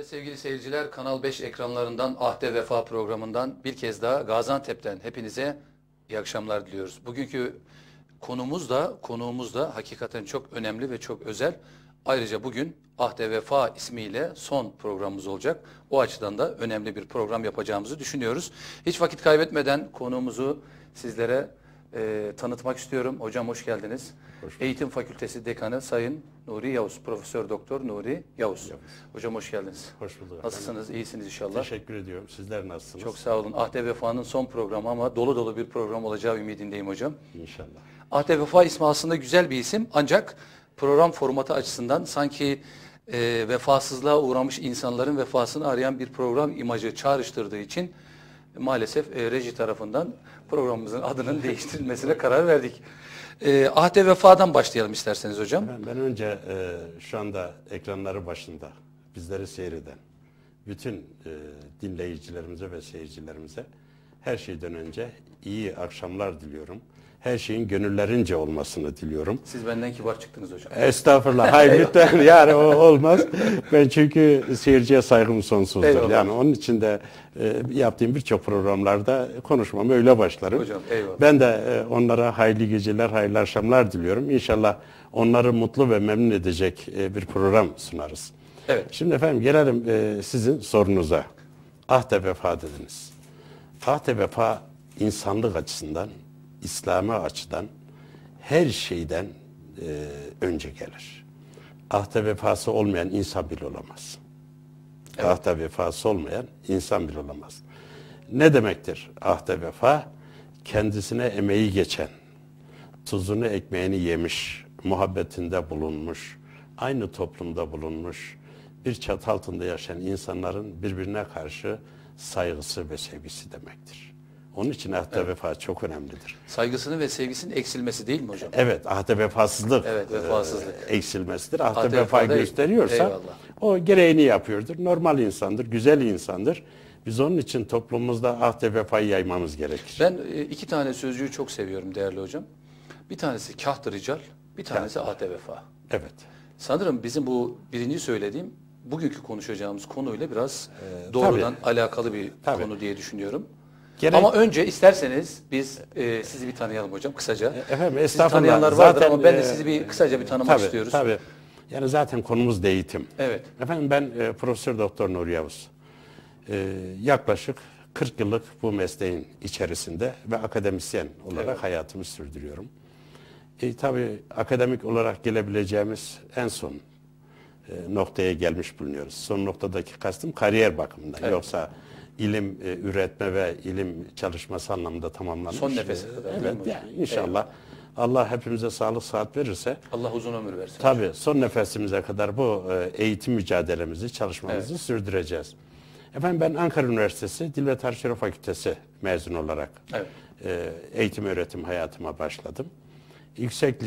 Evet sevgili seyirciler, Kanal 5 ekranlarından Ahde Vefa programından bir kez daha Gaziantep'ten hepinize iyi akşamlar diliyoruz. Bugünkü konuğumuz da hakikaten çok önemli ve çok özel. Ayrıca bugün Ahde Vefa ismiyle son programımız olacak. O açıdan da önemli bir program yapacağımızı düşünüyoruz. Hiç vakit kaybetmeden konuğumuzu sizlere tanıtmak istiyorum. Hocam hoş geldiniz. Eğitim Fakültesi Dekanı Sayın Nuri Yavuz, Profesör Doktor Nuri Yavuz. Hocam hoş geldiniz. Hoş bulduk. Nasılsınız? İyisiniz inşallah. Teşekkür ediyorum. Sizler nasılsınız? Çok sağ olun. Ahde Vefa'nın son programı ama dolu dolu bir program olacağı ümidindeyim hocam. İnşallah. Ahde Vefa ismi aslında güzel bir isim ancak program formatı açısından sanki vefasızlığa uğramış insanların vefasını arayan bir program imajı çağrıştırdığı için maalesef reji tarafından programımızın adının değiştirilmesine karar verdik. Ahde Vefa'dan başlayalım isterseniz hocam. Ben önce şu anda ekranları başında bizleri seyreden bütün dinleyicilerimize ve seyircilerimize her şeyden önce iyi akşamlar diliyorum. Her şeyin gönüllerince olmasını diliyorum. Siz benden kibar çıktınız hocam. Estağfurullah. Hayır lütfen. Yani o olmaz. Ben çünkü seyirciye saygım sonsuzdur. Eyvallah. Yani onun için de yaptığım birçok programlarda konuşmama öyle başlarım. Hocam eyvallah. Ben de onlara hayırlı geceler, hayırlı akşamlar diliyorum. İnşallah onları mutlu ve memnun edecek bir program sunarız. Evet. Şimdi efendim gelelim sizin sorunuza. Ahde Vefa dediniz. Ahde Vefa insanlık açısından, İslami açıdan her şeyden önce gelir. Ahde vefası olmayan insan bile olamaz. Evet. Ahde vefası olmayan insan bile olamaz. Ne demektir ahde vefa? Kendisine emeği geçen, tuzunu ekmeğini yemiş, muhabbetinde bulunmuş, aynı toplumda bulunmuş, bir çatı altında yaşayan insanların birbirine karşı saygısı ve sevgisi demektir. Onun için ahde vefa çok önemlidir. Saygısının ve sevgisinin eksilmesi değil mi hocam? Evet, ahde vefasızlık, eksilmesidir. Ahde vefayı gösteriyorsa eyvallah. o gereğini yapıyordur. Normal insandır, güzel insandır. Biz onun için toplumumuzda ahde vefayı yaymamız gerekir. Ben iki tane sözcüğü çok seviyorum değerli hocam. Bir tanesi kaht-ı rical, bir tanesi ahde vefa. Evet. Sanırım bizim bu birinci söylediğim bugünkü konuşacağımız konuyla biraz doğrudan alakalı bir konu diye düşünüyorum. Ama önce isterseniz biz sizi bir tanıyalım hocam kısaca. Efendim sizi tanıyanlar vardır ama ben de sizi bir kısaca bir tanımak istiyoruz. Tabii. Yani zaten konumuz da eğitim. Evet. Efendim ben Profesör Doktor Nuri Yavuz. Yaklaşık 40 yıllık bu mesleğin içerisinde ve akademisyen olarak hayatımı sürdürüyorum. Tabii akademik olarak gelebileceğimiz en son noktaya gelmiş bulunuyoruz. Son noktadaki kastım kariyer bakımından. Evet. Yoksa ilim üretme ve ilim çalışması anlamında tamamlanmış. Son nefese kadar. Evet yani inşallah. Evet. Allah hepimize sağlık sıhhat verirse. Allah uzun ömür versin. Tabii son nefesimize kadar bu eğitim mücadelemizi, çalışmamızı sürdüreceğiz. Efendim ben Ankara Üniversitesi Dil ve Tarih Fakültesi mezun olarak eğitim öğretim hayatıma başladım. Yüksek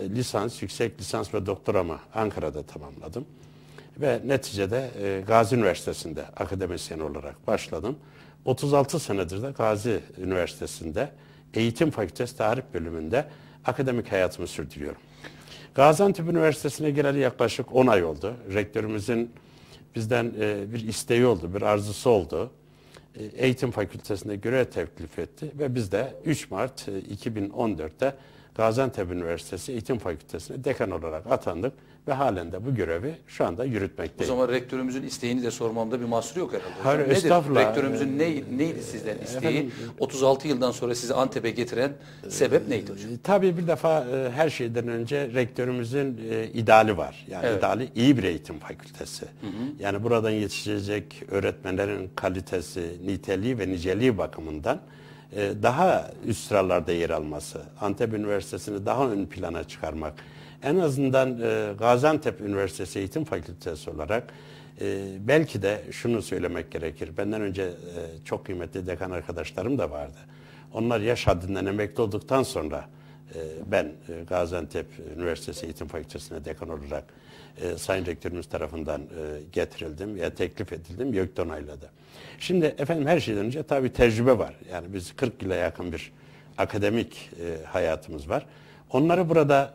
lisans ve doktoramı Ankara'da tamamladım. Ve neticede Gazi Üniversitesi'nde akademisyen olarak başladım. 36 senedir de Gazi Üniversitesi'nde Eğitim Fakültesi Tarih Bölümünde akademik hayatımı sürdürüyorum. Gaziantep Üniversitesi'ne geleli yaklaşık 10 ay oldu. Rektörümüzün bizden bir isteği oldu, bir arzusu oldu. Eğitim Fakültesi'nde görev teklif etti ve biz de 3 Mart 2014'te Gaziantep Üniversitesi Eğitim Fakültesi'ne dekan olarak atandık ve halen de bu görevi şu anda yürütmekteyim. O zaman rektörümüzün isteğini de sormamda bir mahsur yok herhalde. Hayır, nedir? Estağfurullah. Rektörümüzün neydi sizden isteği? 36 yıldan sonra sizi Antep'e getiren sebep neydi hocam? Tabii bir defa her şeyden önce rektörümüzün ideali var. Yani ideali iyi bir eğitim fakültesi. Yani buradan yetişecek öğretmenlerin kalitesi, niteliği ve niceliği bakımından daha üst sıralarda yer alması, Antep Üniversitesi'ni daha ön plana çıkarmak, en azından Gaziantep Üniversitesi Eğitim Fakültesi olarak belki de şunu söylemek gerekir. Benden önce çok kıymetli dekan arkadaşlarım da vardı. Onlar yaş haddinden emekli olduktan sonra ben Gaziantep Üniversitesi Eğitim Fakültesi'ne dekan olarak Sayın Rektörümüz tarafından getirildim ya teklif edildim, YÖK onayladı. Şimdi efendim her şeyden önce tabii tecrübe var. Yani biz 40 yıla yakın bir akademik hayatımız var. Onları burada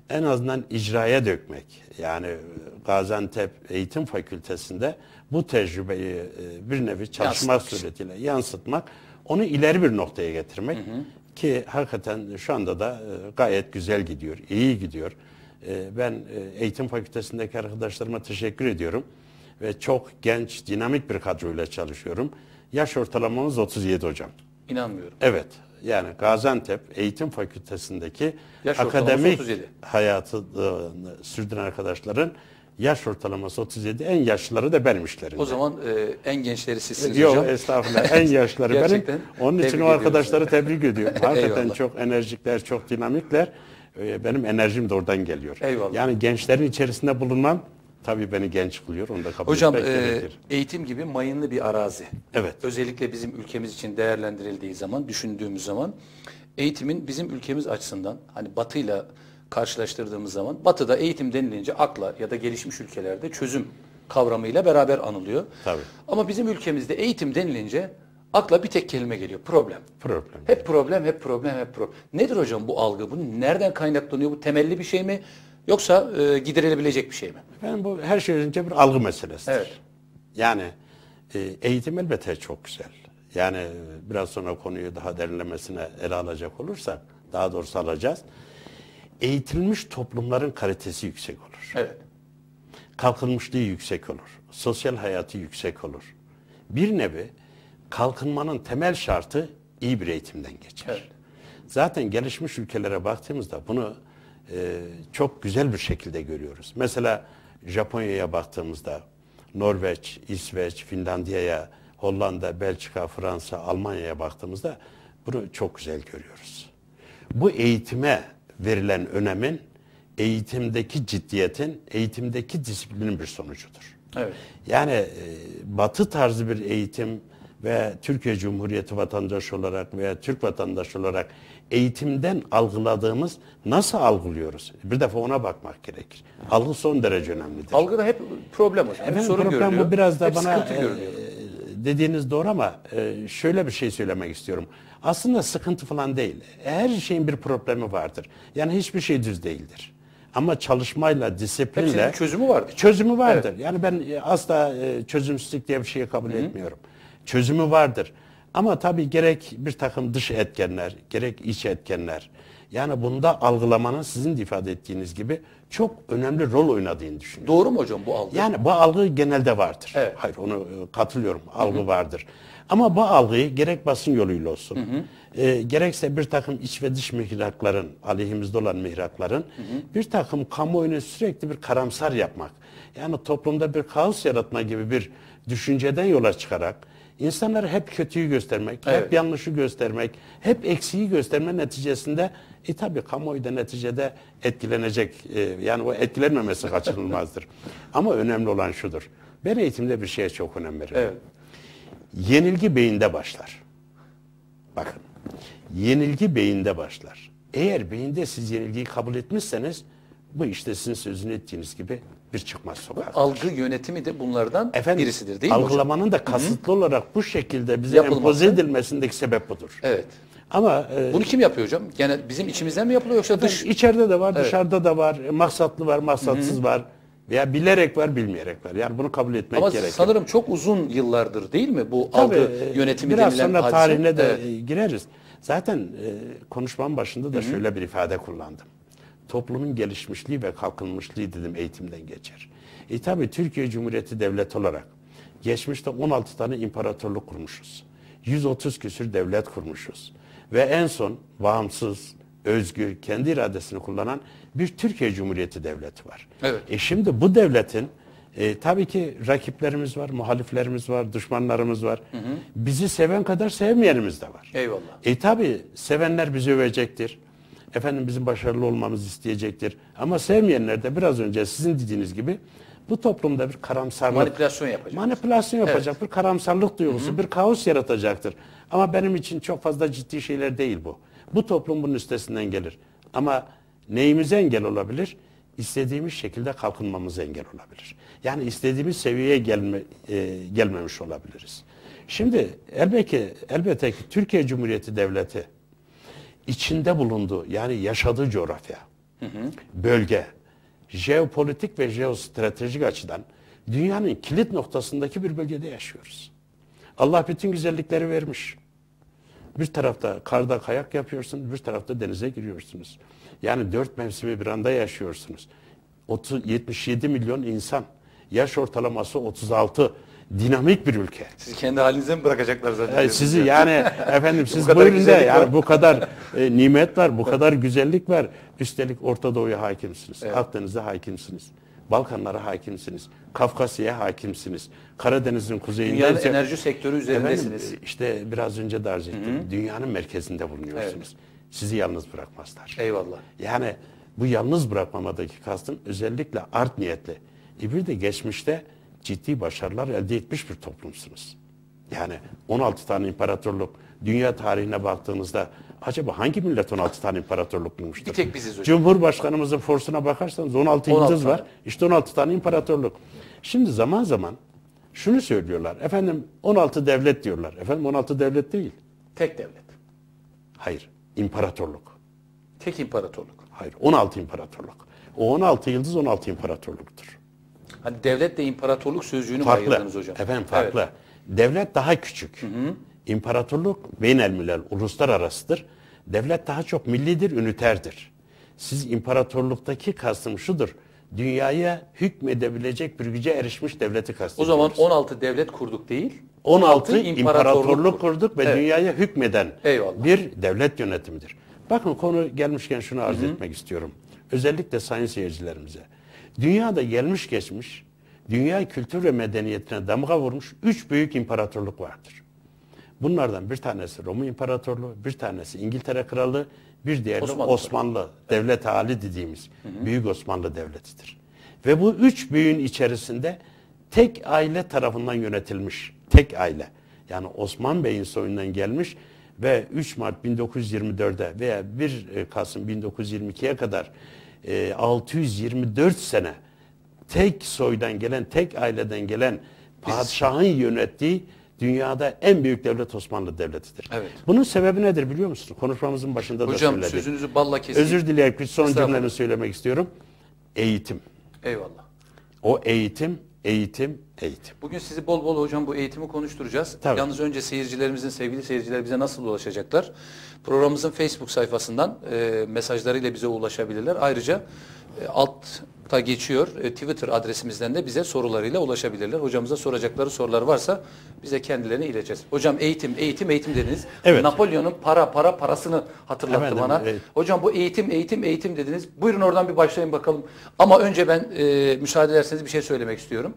en azından icraya dökmek. Yani Gaziantep Eğitim Fakültesi'nde bu tecrübeyi bir nevi çalışmak suretiyle yansıtmak, onu ileri bir noktaya getirmek ki hakikaten şu anda da gayet güzel gidiyor, iyi gidiyor. Ben Eğitim Fakültesindeki arkadaşlarıma teşekkür ediyorum ve çok genç, dinamik bir kadroyla çalışıyorum. Yaş ortalamamız 37 hocam. İnanmıyorum. Evet. Yani Gaziantep Eğitim Fakültesi'ndeki akademik hayatı sürdüren arkadaşların yaş ortalaması 37, en yaşlıları da benim işlerimde. O zaman en gençleri sizsiniz hocam. Yok estağfurullah, en yaşlıları benim. Onun için o arkadaşları tebrik ediyorum. Hakikaten çok enerjikler, çok dinamikler. Benim enerjim de oradan geliyor. Eyvallah. Yani gençlerin içerisinde bulunmam tabii beni genç kılıyor. Onu da kabul hocam, etmek gerekir. Eğitim gibi mayınlı bir arazi. Evet. Özellikle bizim ülkemiz için değerlendirildiği zaman, düşündüğümüz zaman eğitimin bizim ülkemiz açısından hani Batı'yla karşılaştırdığımız zaman Batı'da eğitim denilince akla ya da gelişmiş ülkelerde çözüm kavramıyla beraber anılıyor. Tabii. Ama bizim ülkemizde eğitim denilince akla bir tek kelime geliyor. Problem. Problem. Hep problem, hep problem, hep problem. Nedir hocam bu algı? Bu nereden kaynaklanıyor? Bu temelli bir şey mi? Yoksa giderilebilecek bir şey mi? Ben bu her şeyden önce bir algı meselesidir. Evet. Yani eğitim elbette çok güzel. Yani biraz sonra konuyu daha derinlemesine ele alacak olursak, daha doğrusu alacağız. Eğitilmiş toplumların kalitesi yüksek olur. Evet. Kalkınmışlığı yüksek olur. Sosyal hayatı yüksek olur. Bir nevi kalkınmanın temel şartı iyi bir eğitimden geçer. Evet. Zaten gelişmiş ülkelere baktığımızda bunu çok güzel bir şekilde görüyoruz. Mesela Japonya'ya baktığımızda, Norveç, İsveç, Finlandiya'ya, Hollanda, Belçika, Fransa, Almanya'ya baktığımızda bunu çok güzel görüyoruz. Bu eğitime verilen önemin, eğitimdeki ciddiyetin, eğitimdeki disiplinin bir sonucudur. Evet. Yani Batı tarzı bir eğitim ve Türkiye Cumhuriyeti vatandaşı olarak veya Türk vatandaşı olarak eğitimden algıladığımız nasıl algılıyoruz? Bir defa ona bakmak gerekir. Algı son derece önemlidir. Algıda hep problem hocam. Hep sorun problem görülüyor. Bu biraz da hep bana dediğiniz doğru ama şöyle bir şey söylemek istiyorum. Aslında sıkıntı falan değil. Her şeyin bir problemi vardır. Yani hiçbir şey düz değildir. Ama çalışmayla, disiplinle... Hepsinin çözümü vardır. Çözümü vardır. Evet. Yani ben asla çözümsüzlük diye bir şeyi kabul etmiyorum. Çözümü vardır. Ama tabii gerek bir takım dış etkenler, gerek iç etkenler. Yani bunda algılamanın sizin de ifade ettiğiniz gibi çok önemli rol oynadığını düşünüyorum. Doğru mu hocam bu algı? Yani bu algı genelde vardır. Evet. Hayır, onu katılıyorum. Algı vardır. Ama bu algıyı gerek basın yoluyla olsun, gerekse bir takım iç ve dış mihrakların, aleyhimizde olan mihrakların, bir takım kamuoyunu sürekli bir karamsar yapmak, yani toplumda bir kaos yaratma gibi bir düşünceden yola çıkarak, insanlara hep kötüyü göstermek, hep yanlışı göstermek, hep eksiği gösterme neticesinde tabii kamuoyu da neticede etkilenecek. Yani o etkilenmemesi kaçınılmazdır. Ama önemli olan şudur. Ben eğitimde bir şeye çok önem veriyorum. Evet. Yenilgi beyinde başlar. Bakın, yenilgi beyinde başlar. Eğer beyinde siz yenilgiyi kabul etmişseniz, bu işte sizin sözünü ettiğiniz gibi bir çıkmaz sokak. Algı yönetimi de bunlardan birisidir değil mi hocam? Algılamanın da kasıtlı olarak bu şekilde bize empoze edilmesindeki sebep budur. Evet. Ama bunu kim yapıyor hocam? Yani bizim içimizden mi yapılıyor yoksa dış? İçeride de var, dışarıda da var, maksatlı var, maksatsız var. Veya bilerek var, bilmeyerek var. Yani bunu kabul etmek gerekiyor. Ama sanırım çok uzun yıllardır değil mi bu algı yönetimi denilen hadise? Biraz sonra tarihine de gireriz. Zaten konuşmamın başında da şöyle bir ifade kullandım. Toplumun gelişmişliği ve kalkınmışlığı dedim eğitimden geçer. Tabii Türkiye Cumhuriyeti Devleti olarak geçmişte 16 tane imparatorluk kurmuşuz. 130 küsür devlet kurmuşuz. Ve en son bağımsız, özgür, kendi iradesini kullanan bir Türkiye Cumhuriyeti Devleti var. Evet. Şimdi bu devletin tabii ki rakiplerimiz var, muhaliflerimiz var, düşmanlarımız var. Bizi seven kadar sevmeyenimiz de var. Eyvallah. Tabii sevenler bizi övecektir. Efendim bizim başarılı olmamızı isteyecektir. Ama sevmeyenler de biraz önce sizin dediğiniz gibi bu toplumda bir karamsarlık, manipülasyon yapacak, bir karamsarlık duygusu, bir kaos yaratacaktır. Ama benim için çok fazla ciddi şeyler değil bu. Bu toplum bunun üstesinden gelir. Ama neyimize engel olabilir? İstediğimiz şekilde kalkınmamıza engel olabilir. Yani istediğimiz seviyeye gelmemiş olabiliriz. Şimdi elbette ki Türkiye Cumhuriyeti Devleti içinde bulunduğu, yani yaşadığı coğrafya, bölge, jeopolitik ve jeostratejik açıdan dünyanın kilit noktasındaki bir bölgede yaşıyoruz. Allah bütün güzellikleri vermiş. Bir tarafta karda kayak yapıyorsunuz, bir tarafta denize giriyorsunuz. Yani 4 mevsimi bir anda yaşıyorsunuz. 77 milyon insan, yaş ortalaması 36, dinamik bir ülke. Sizi kendi halinize mi bırakacaklar zaten? Sizi yani efendim siz buyurun da yani bu kadar nimet var, bu kadar güzellik var. Üstelik Orta Doğu'ya hakimsiniz, evet. Akdeniz'e hakimsiniz, Balkanlara hakimsiniz, Kafkasya'ya hakimsiniz, Karadeniz'in kuzeyinde. Dünyanın enerji sektörü üzerindesiniz. Efendim, işte biraz önce de arz ettim. Dünyanın merkezinde bulunuyorsunuz. Evet. Sizi yalnız bırakmazlar. Eyvallah. Yani bu yalnız bırakmamadaki kastım özellikle art niyetli. Bir de geçmişte ciddi başarılar elde etmiş bir toplumsunuz. Yani 16 tane imparatorluk, dünya tarihine baktığınızda acaba hangi millet 16 tane imparatorluk bulmuştur? Bir tek biziz hocam. Cumhurbaşkanımızın forsuna bakarsanız 16 yıldız var. İşte 16 tane imparatorluk. Şimdi zaman zaman şunu söylüyorlar. Efendim 16 devlet diyorlar. Efendim 16 devlet değil. Tek devlet. Hayır. İmparatorluk. Tek imparatorluk. Hayır. 16 imparatorluk. O 16 yıldız 16 imparatorluktur. Hani devletle imparatorluk sözcüğünü mü ayırdınız hocam? Efendim farklı. Evet. Devlet daha küçük. İmparatorluk beynelmilel, uluslararasıdır. Devlet daha çok millidir, üniterdir. Siz imparatorluktaki kastım şudur. Dünyaya hükmedebilecek bir güce erişmiş devleti kastediyoruz. O zaman 16 devlet kurduk değil. 16 imparatorluk kurduk ve evet. Dünyaya hükmeden Eyvallah. bir devlet yönetimidir. Bakın konu gelmişken şunu arz etmek istiyorum. Özellikle sayın seyircilerimize. Dünyada gelmiş geçmiş, dünya kültür ve medeniyetine damga vurmuş 3 büyük imparatorluk vardır. Bunlardan bir tanesi Roma İmparatorluğu, bir tanesi İngiltere Kralığı, bir diğeri Osmanlı Devlet hali dediğimiz Büyük Osmanlı Devleti'dir. Ve bu 3 büyüğün içerisinde tek aile tarafından yönetilmiş, tek aile. Yani Osman Bey'in soyundan gelmiş ve 3 Mart 1924'de veya 1 Kasım 1922'ye kadar 624 sene tek soydan gelen, tek aileden gelen padişahın yönettiği dünyada en büyük devlet Osmanlı Devleti'dir. Evet. Bunun sebebi nedir biliyor musunuz? Konuşmamızın başında hocam, da söyledik. Hocam sözünüzü balla keseyim. Özür dileyerek son cümlemi söylemek istiyorum. Eğitim. Eyvallah. O eğitim. Bugün sizi bol bol hocam bu eğitimi konuşturacağız. Tabii. Yalnız önce seyircilerimizin, sevgili seyirciler bize nasıl ulaşacaklar? Programımızın Facebook sayfasından mesajlarıyla bize ulaşabilirler. Ayrıca altta geçiyor Twitter adresimizden de bize sorularıyla ulaşabilirler. Hocamıza soracakları sorular varsa bize kendilerine ileteceğiz. Hocam eğitim dediniz. Evet. Napolyon'un parasını hatırlattı bana. Evet. Hocam bu eğitim dediniz. Buyurun oradan bir başlayın bakalım. Ama önce ben müsaade ederseniz bir şey söylemek istiyorum.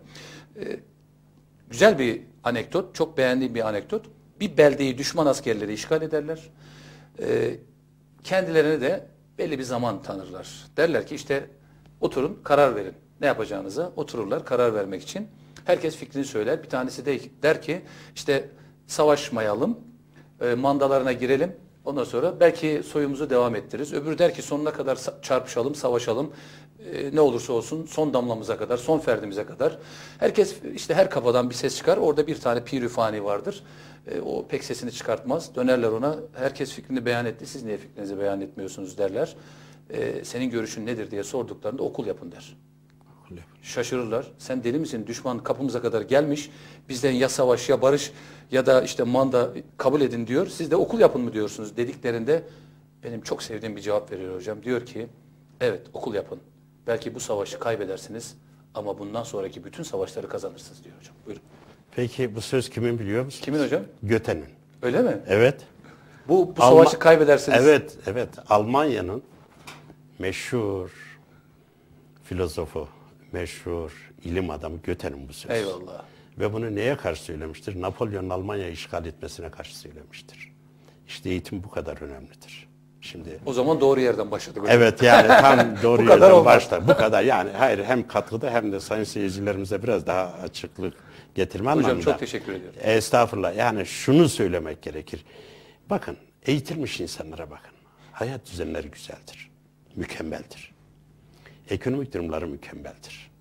Güzel bir anekdot, çok beğendiğim bir anekdot. Bir beldeyi düşman askerleri işgal ederler. Kendilerine de belli bir zaman tanırlar. Derler ki işte oturun karar verin. Ne yapacağınıza otururlar karar vermek için. Herkes fikrini söyler. Bir tanesi de der ki işte savaşmayalım, mandalarına girelim. Ondan sonra belki soyumuzu devam ettiririz. Öbürü der ki sonuna kadar çarpışalım, savaşalım. Ne olursa olsun son damlamıza kadar, son ferdimize kadar. Herkes işte her kafadan bir ses çıkar. Orada bir tane pirüfani vardır. O pek sesini çıkartmaz. Dönerler ona. Herkes fikrini beyan etti. Siz niye fikrinizi beyan etmiyorsunuz derler. Senin görüşün nedir diye sorduklarında okul yapın der. Şaşırırlar. Sen deli misin? Düşman kapımıza kadar gelmiş. Bizden ya savaş ya barış ya da işte manda kabul edin diyor. Siz de okul yapın mı diyorsunuz dediklerinde benim çok sevdiğim bir cevap veriyor hocam. Diyor ki evet okul yapın. Belki bu savaşı kaybedersiniz ama bundan sonraki bütün savaşları kazanırsınız diyor hocam. Buyurun. Peki bu söz kimin biliyor musunuz? Kimin hocam? Göte'nin. Öyle mi? Evet. Bu savaşı kaybedersiniz. Evet. Almanya'nın meşhur filozofu, meşhur ilim adamı Göte'nin bu sözü. Eyvallah. Ve bunu neye karşı söylemiştir? Napolyon'un Almanya'yı işgal etmesine karşı söylemiştir. İşte eğitim bu kadar önemlidir. Şimdi o zaman doğru yerden başladık hocam. Evet yani tam doğru yerden başladık. Bu kadar yani hayır hem katkıda hem de sayın seyircilerimize biraz daha açıklık getirme anlamında. Hocam çok teşekkür ediyorum. Estağfurullah. Yani şunu söylemek gerekir. Bakın eğitilmiş insanlara bakın. Hayat düzenleri güzeldir. Mükemmeldir. Ekonomik durumları mükemmeldir.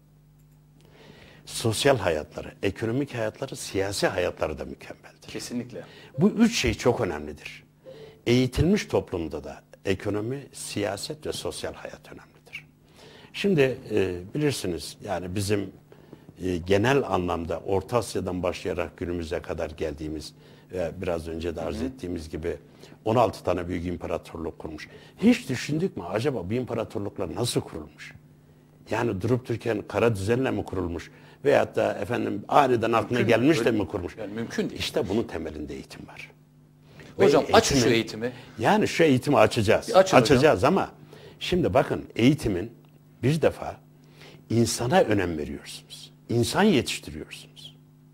Sosyal hayatları, ekonomik hayatları, siyasi hayatları da mükemmeldir. Kesinlikle. Bu üç şey çok önemlidir. Eğitilmiş toplumda da, ekonomi, siyaset ve sosyal hayat önemlidir. Şimdi bilirsiniz yani bizim genel anlamda Orta Asya'dan başlayarak günümüze kadar geldiğimiz ve biraz önce de arz ettiğimiz gibi 16 tane büyük imparatorluk kurmuş. Hiç düşündük mü acaba bu imparatorluklar nasıl kurulmuş? Yani durup dururken kara düzenle mi kurulmuş? Veyahut da efendim aniden aklına gelmiş de mi kurmuş? Yani mümkün değil. İşte bunun temelinde eğitim var. Hocam açın şu eğitimi. Yani şu eğitimi açacağız. Açacağız ama şimdi bakın eğitimin bir defa insana önem veriyorsunuz. İnsan yetiştiriyorsunuz.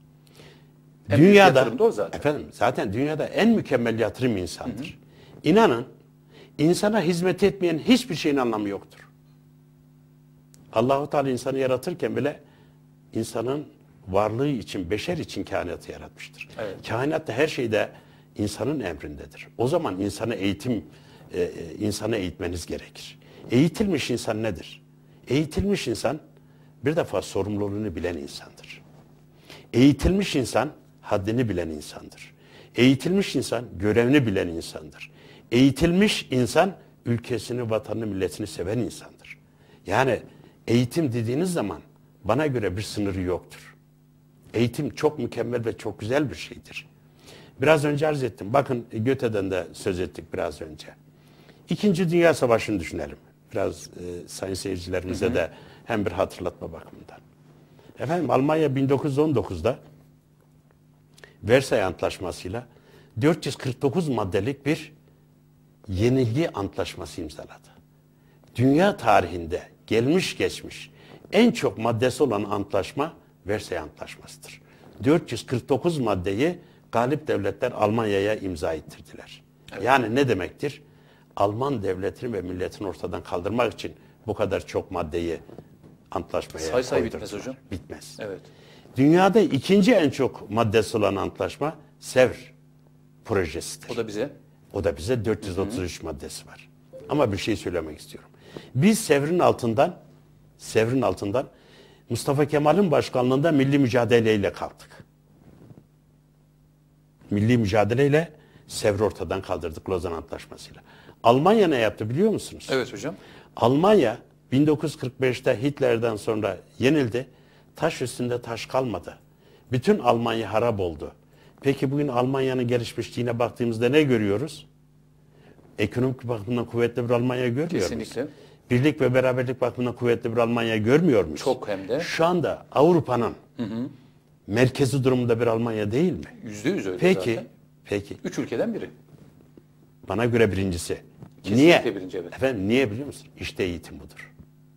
Dünyada zaten dünyada en mükemmel yatırım insandır. İnanın insana hizmet etmeyen hiçbir şeyin anlamı yoktur. Allah-u Teala insanı yaratırken bile insanın varlığı için, beşer için kainatı yaratmıştır. Evet. Kainatta her şeyde insanın emrindedir. O zaman insanı eğitmeniz gerekir. Eğitilmiş insan nedir? Eğitilmiş insan bir defa sorumluluğunu bilen insandır. Eğitilmiş insan haddini bilen insandır. Eğitilmiş insan görevini bilen insandır. Eğitilmiş insan ülkesini, vatanını, milletini seven insandır. Yani eğitim dediğiniz zaman bana göre bir sınırı yoktur. Eğitim çok mükemmel ve çok güzel bir şeydir. Biraz önce arz ettim. Bakın Goethe'den de söz ettik biraz önce. İkinci Dünya Savaşı'nı düşünelim. Biraz sayın seyircilerimize de hem bir hatırlatma bakımından. Efendim Almanya 1919'da Versay Antlaşması'yla 449 maddelik bir yenilgi antlaşması imzaladı. Dünya tarihinde gelmiş geçmiş en çok maddesi olan antlaşma Versay Antlaşması'dır. 449 maddeyi galip devletler Almanya'ya imza ettirdiler. Evet. Yani ne demektir? Alman devletini ve milletini ortadan kaldırmak için bu kadar çok maddeyi antlaşmaya say bitmez hocam. Bitmez. Evet. Dünyada ikinci en çok maddesi olan antlaşma Sevr projesidir. O da bize 433 maddesi var. Ama bir şey söylemek istiyorum. Biz Sevr'in altından Mustafa Kemal'in başkanlığında milli mücadeleyle kalktık. Milli mücadeleyle Sevr'i ortadan kaldırdık Lozan Antlaşması'yla. Almanya ne yaptı biliyor musunuz? Evet hocam. Almanya 1945'te Hitler'den sonra yenildi. Taş üstünde taş kalmadı. Bütün Almanya harap oldu. Peki bugün Almanya'nın gelişmişliğine baktığımızda ne görüyoruz? Ekonomik bakımdan kuvvetli bir Almanya görmüyor muyuz? Kesinlikle. Birlik ve beraberlik bakımından kuvvetli bir Almanya görmüyor muyuz? Çok hem de. Şu anda Avrupa'nın merkezi durumunda bir Almanya değil mi? %100 öyle zaten. Peki. 3 ülkeden biri. Bana göre birincisi. Kesinlikle niye? Birinci, evet. Efendim niye biliyor musun? İşte eğitim budur.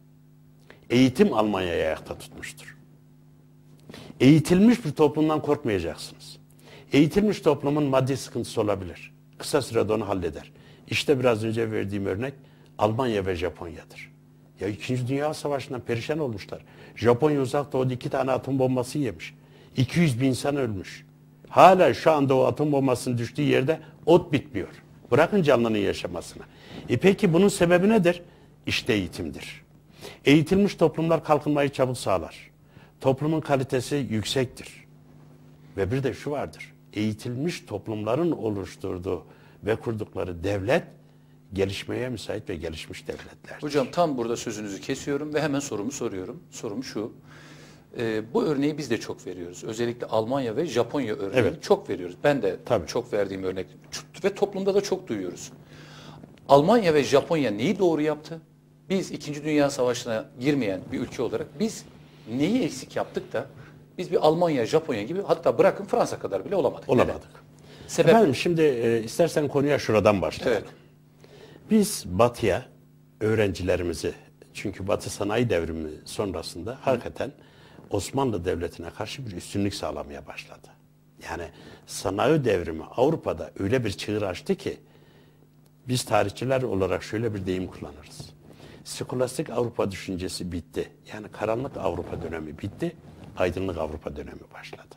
Eğitim Almanya'yı ayakta tutmuştur. Eğitilmiş bir toplumdan korkmayacaksınız. Eğitilmiş toplumun maddi sıkıntısı olabilir. Kısa sürede onu halleder. İşte biraz önce verdiğim örnek Almanya ve Japonya'dır. Ya 2. Dünya Savaşı'ndan perişan olmuşlar. Japonya uzak doğuda 2 tane atom bombası yemiş. 200 bin insan ölmüş. Hala şu anda o atom bombasının düştüğü yerde ot bitmiyor. Bırakın canlının yaşamasına. Peki bunun sebebi nedir? İşte eğitimdir. Eğitilmiş toplumlar kalkınmayı çabuk sağlar. Toplumun kalitesi yüksektir. Ve bir de şu vardır. Eğitilmiş toplumların oluşturduğu ve kurdukları devlet gelişmeye müsait ve gelişmiş devletlerdir. Hocam tam burada sözünüzü kesiyorum ve hemen sorumu soruyorum. Sorum şu. Bu örneği biz de çok veriyoruz. Özellikle Almanya ve Japonya örneğini çok veriyoruz. Ben de çok verdiğim örnek ve toplumda da çok duyuyoruz. Almanya ve Japonya neyi doğru yaptı? Biz 2. Dünya Savaşı'na girmeyen bir ülke olarak biz neyi eksik yaptık da biz bir Almanya, Japonya gibi hatta bırakın Fransa kadar bile olamadık. Olamadık. Sebep efendim şimdi istersen konuya şuradan başlayalım. Evet. Biz Batı'ya öğrencilerimizi, çünkü Batı sanayi devrimi sonrasında hakikaten Osmanlı Devleti'ne karşı bir üstünlük sağlamaya başladı. Yani sanayi devrimi Avrupa'da öyle bir çığır açtı ki biz tarihçiler olarak şöyle bir deyim kullanırız. Skolastik Avrupa düşüncesi bitti. Yani karanlık Avrupa dönemi bitti. Aydınlık Avrupa dönemi başladı.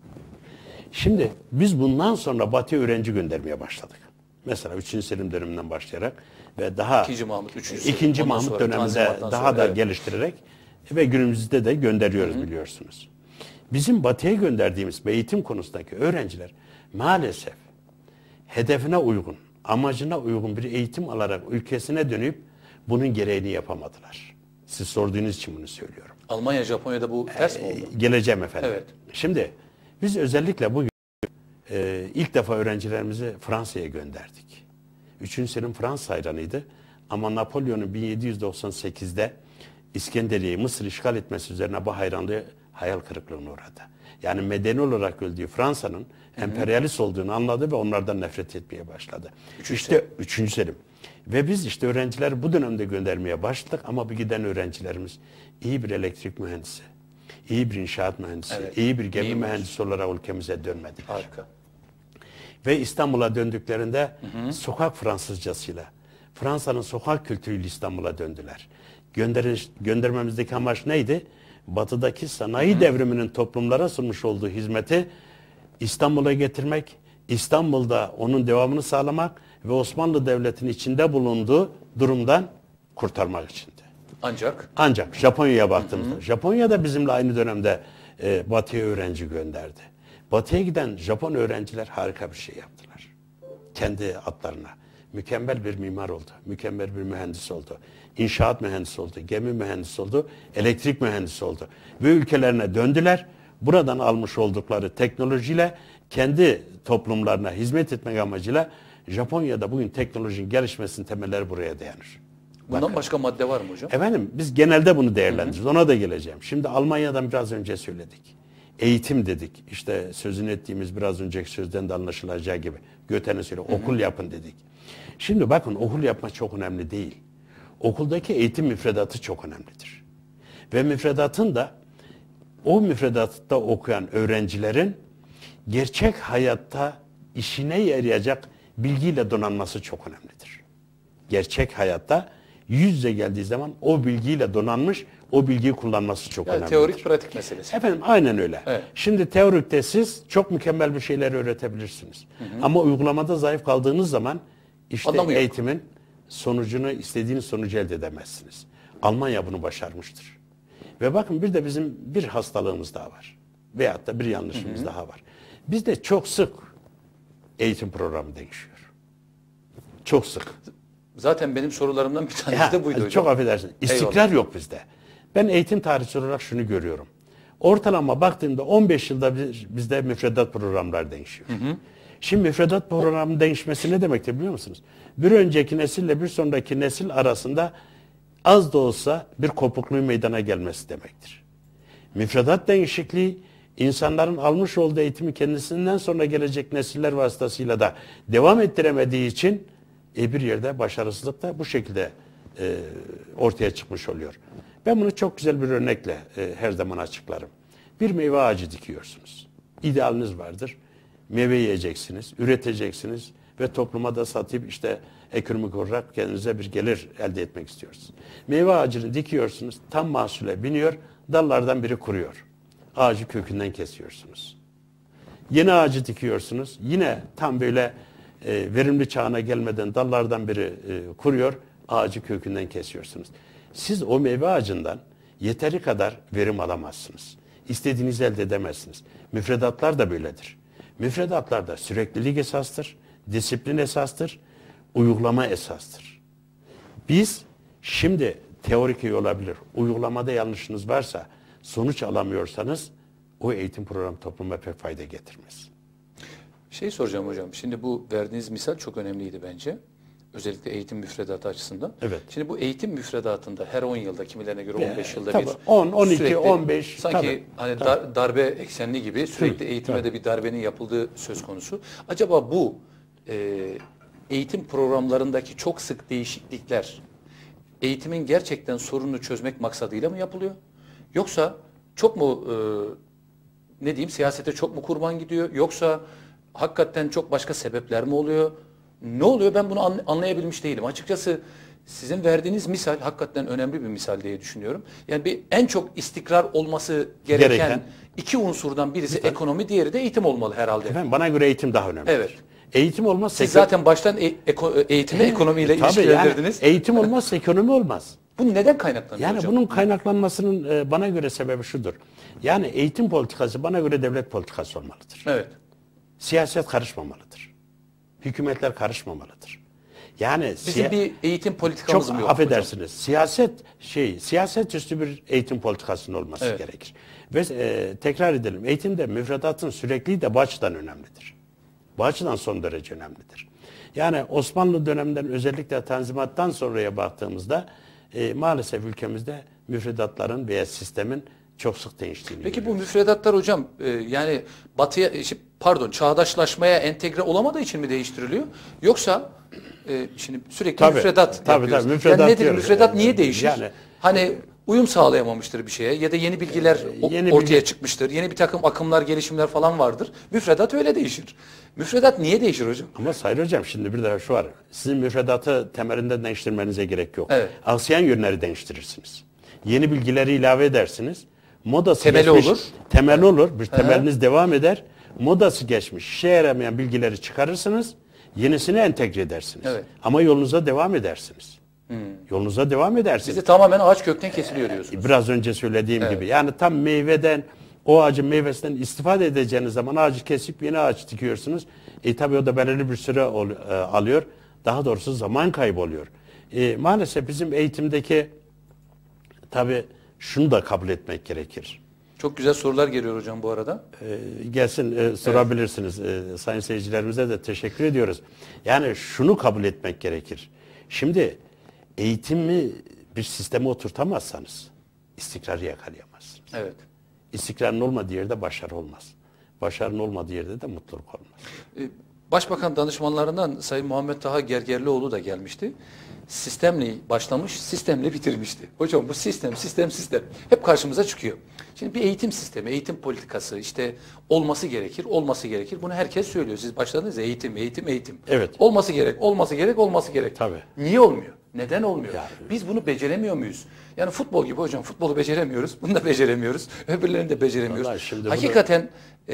Şimdi biz bundan sonra Batı'ya öğrenci göndermeye başladık. Mesela 3. Selim döneminden başlayarak ve daha 2. Mahmut, 3. Mahmut döneminde daha da geliştirerek ve günümüzde de gönderiyoruz biliyorsunuz. Bizim Batı'ya gönderdiğimiz eğitim konusundaki öğrenciler maalesef hedefine uygun, amacına uygun bir eğitim alarak ülkesine dönüp bunun gereğini yapamadılar. Siz sorduğunuz için bunu söylüyorum. Almanya, Japonya'da bu ters mi oldu? Geleceğim efendim. Evet. Şimdi biz özellikle bugün ilk defa öğrencilerimizi Fransa'ya gönderdik. 3. sınıf Fransız hayranıydı. Ama Napolyon'un 1798'de İskenderiye'yi Mısır işgal etmesi üzerine bu hayranlığı hayal kırıklığına uğradı. Yani medeni olarak öldüğü Fransa'nın emperyalist olduğunu anladı ve onlardan nefret etmeye başladı. İşte 3. Selim. Ve biz işte öğrencileri bu dönemde göndermeye başladık ama bu giden öğrencilerimiz iyi bir elektrik mühendisi, iyi bir inşaat mühendisi, iyi bir gemi mühendisi olarak ülkemize dönmediler. Harika. Ve İstanbul'a döndüklerinde sokak Fransızcasıyla, Fransa'nın sokak kültürüyle İstanbul'a döndüler. Göndermemizdeki amaç neydi? Batı'daki sanayi devriminin toplumlara sunmuş olduğu hizmeti İstanbul'a getirmek, İstanbul'da onun devamını sağlamak ve Osmanlı Devleti'nin içinde bulunduğu durumdan kurtarmak içindi. Ancak Japonya'ya baktığımızda, Japonya da bizimle aynı dönemde Batı'ya öğrenci gönderdi. Batı'ya giden Japon öğrenciler harika bir şey yaptılar. Kendi adlarına. Mükemmel bir mimar oldu, mükemmel bir mühendis oldu, inşaat mühendisi oldu, gemi mühendisi oldu, elektrik mühendisi oldu. Ve ülkelerine döndüler. Buradan almış oldukları teknolojiyle kendi toplumlarına hizmet etmek amacıyla Japonya'da bugün teknolojinin gelişmesinin temelleri buraya dayanır. Bundan başka madde var mı hocam? Efendim biz genelde bunu değerlendiririz. Ona da geleceğim. Şimdi Almanya'dan biraz önce söyledik. Eğitim dedik. İşte sözünü ettiğimiz biraz önceki sözden de anlaşılacağı gibi. Goethe'nin söylüyor. Okul yapın dedik. Şimdi bakın okul yapmak çok önemli değil. Okuldaki eğitim müfredatı çok önemlidir. Ve müfredatın da o müfredatta okuyan öğrencilerin gerçek hayatta işine yarayacak bilgiyle donanması çok önemlidir. Gerçek hayatta yüz yüze geldiği zaman o bilgiyle donanmış, o bilgiyi kullanması çok önemlidir. Teorik pratik meselesi. Efendim aynen öyle. Evet. Şimdi teorikte siz çok mükemmel bir şeyler öğretebilirsiniz. Ama uygulamada zayıf kaldığınız zaman işte eğitimin sonucunu, istediğiniz sonucu elde edemezsiniz. Almanya bunu başarmıştır. Ve bakın bir de bizim bir hastalığımız daha var. Veyahut da bir yanlışımız daha var. Bizde çok sık eğitim programı değişiyor. Çok sık. Zaten benim sorularımdan bir tanesi de buydu hocam. Çok affedersiniz. İstikrar yok bizde. Ben eğitim tarihçisi olarak şunu görüyorum. Ortalama baktığımda 15 yılda bizde müfredat programlar değişiyor. Şimdi müfredat programının değişmesi ne demektir biliyor musunuz? Bir önceki nesille bir sonraki nesil arasında az da olsa bir kopukluğun meydana gelmesi demektir. Müfredat değişikliği insanların almış olduğu eğitimi kendisinden sonra gelecek nesiller vasıtasıyla da devam ettiremediği için bir yerde başarısızlık da bu şekilde ortaya çıkmış oluyor. Ben bunu çok güzel bir örnekle her zaman açıklarım. Bir meyve ağacı dikiyorsunuz. İdealiniz vardır. Meyve yiyeceksiniz, üreteceksiniz ve topluma da satıp işte ekonomik olarak kendinize bir gelir elde etmek istiyorsunuz. Meyve ağacını dikiyorsunuz, tam mahsule biniyor, dallardan biri kuruyor. Ağacı kökünden kesiyorsunuz. Yeni ağacı dikiyorsunuz, yine tam böyle verimli çağına gelmeden dallardan biri kuruyor, ağacı kökünden kesiyorsunuz. Siz o meyve ağacından yeteri kadar verim alamazsınız. İstediğinizi elde edemezsiniz. Müfredatlar da böyledir. Müfredatlarda süreklilik esastır, disiplin esastır, uygulama esastır. Biz şimdi teorik iyi olabilir, uygulamada yanlışınız varsa, sonuç alamıyorsanız o eğitim programı topluma pek fayda getirmez. Soracağım hocam, şimdi bu verdiğiniz misal çok önemliydi bence. Özellikle eğitim müfredatı açısından. Evet. Şimdi bu eğitim müfredatında her 10 yılda, kimilerine göre 15 yılda tabii, bir 10, 12, sürekli, 15 sanki hani darbe eksenli gibi sürekli eğitime de bir darbenin yapıldığı söz konusu. Acaba bu eğitim programlarındaki çok sık değişiklikler eğitimin gerçekten sorununu çözmek maksadıyla mı yapılıyor? Yoksa çok mu siyasete çok mu kurban gidiyor? Yoksa hakikaten çok başka sebepler mi oluyor? Ne oluyor? Ben bunu anlayabilmiş değilim. Açıkçası sizin verdiğiniz misal hakikaten önemli bir misal diye düşünüyorum. Yani en çok istikrar olması gereken iki unsurdan birisi ekonomi, diğeri de eğitim olmalı herhalde. Efendim, bana göre eğitim daha önemli. Evet. Eğitim olmazsa... Siz zaten baştan eğitimi ekonomiyle ilişkilendirdiniz. Yani eğitim olmazsa ekonomi olmaz. Bu neden kaynaklanıyor hocam? Bunun kaynaklanmasının bana göre sebebi şudur. Yani eğitim politikası bana göre devlet politikası olmalıdır. Evet. Siyaset karışmamalıdır. hükümetler karışmamalıdır. Yani bizim bir eğitim politikamız mı yok? Çok affedersiniz. Siyaset üstü bir eğitim politikasının olması gerekir. Ve tekrar edelim. Eğitimde müfredatın sürekliliği de bu açıdan önemlidir. Bu açıdan son derece önemlidir. Yani Osmanlı döneminden özellikle Tanzimat'tan sonraya baktığımızda maalesef ülkemizde müfredatların veya sistemin çok sık değiştiğini Peki görüyoruz. bu müfredatlar hocam yani çağdaşlaşmaya entegre olamadığı için mi değiştiriliyor? Yoksa şimdi sürekli müfredat yapıyoruz. Müfredat yani nedir diyoruz. müfredat niye değişir? Yani, hani uyum sağlayamamıştır bir şeye ya da yeni bilgiler ortaya çıkmıştır. Yeni bir takım akımlar, gelişimler falan vardır. Müfredat öyle değişir. Müfredat niye değişir hocam? Ama Sayın Hocam şimdi bir de şu var. Sizin müfredatı temelinden değiştirmenize gerek yok. Evet. Aksayan yönleri değiştirirsiniz. Yeni bilgileri ilave edersiniz. Modası temeli geçmiş, olur. Temeli olur. Bir temeliniz devam eder. Modası geçmiş, işe yaramayan bilgileri çıkarırsınız. Yenisini entegre edersiniz. Evet. Ama yolunuza devam edersiniz. Yolunuza devam edersiniz. Bizi tamamen ağaç kökten kesiliyor diyorsunuz. Biraz önce söylediğim gibi. Yani tam meyveden, o ağacın meyvesinden istifade edeceğiniz zaman ağacı kesip yeni ağaç dikiyorsunuz. Tabii o da belirli bir süre alıyor. Daha doğrusu zaman kaybı oluyor. Maalesef bizim eğitimdeki tabii şunu da kabul etmek gerekir. Çok güzel sorular geliyor hocam bu arada. Gelsin sorabilirsiniz. Sayın seyircilerimize de teşekkür ediyoruz. Yani şunu kabul etmek gerekir. Şimdi eğitimi bir sisteme oturtamazsanız istikrarı yakalayamazsınız. Evet. İstikrarın olmadığı yerde başarı olmaz. Başarının olmadığı yerde de mutluluk olmaz. Başbakan danışmanlarından Sayın Muhammed Taha Gergerlioğlu da gelmişti. Sistemle başlamış, sistemle bitirmişti. Hocam bu sistem. Hep karşımıza çıkıyor. Şimdi bir eğitim sistemi, eğitim politikası işte olması gerekir. Bunu herkes söylüyor. Siz başladınız ya eğitim. Evet. Olması gerek. Tabii. Niye olmuyor? Neden olmuyor? Biz bunu beceremiyor muyuz? Yani futbol gibi hocam, futbolu beceremiyoruz. Bunu da beceremiyoruz. Öbürlerini de beceremiyoruz. Hakikaten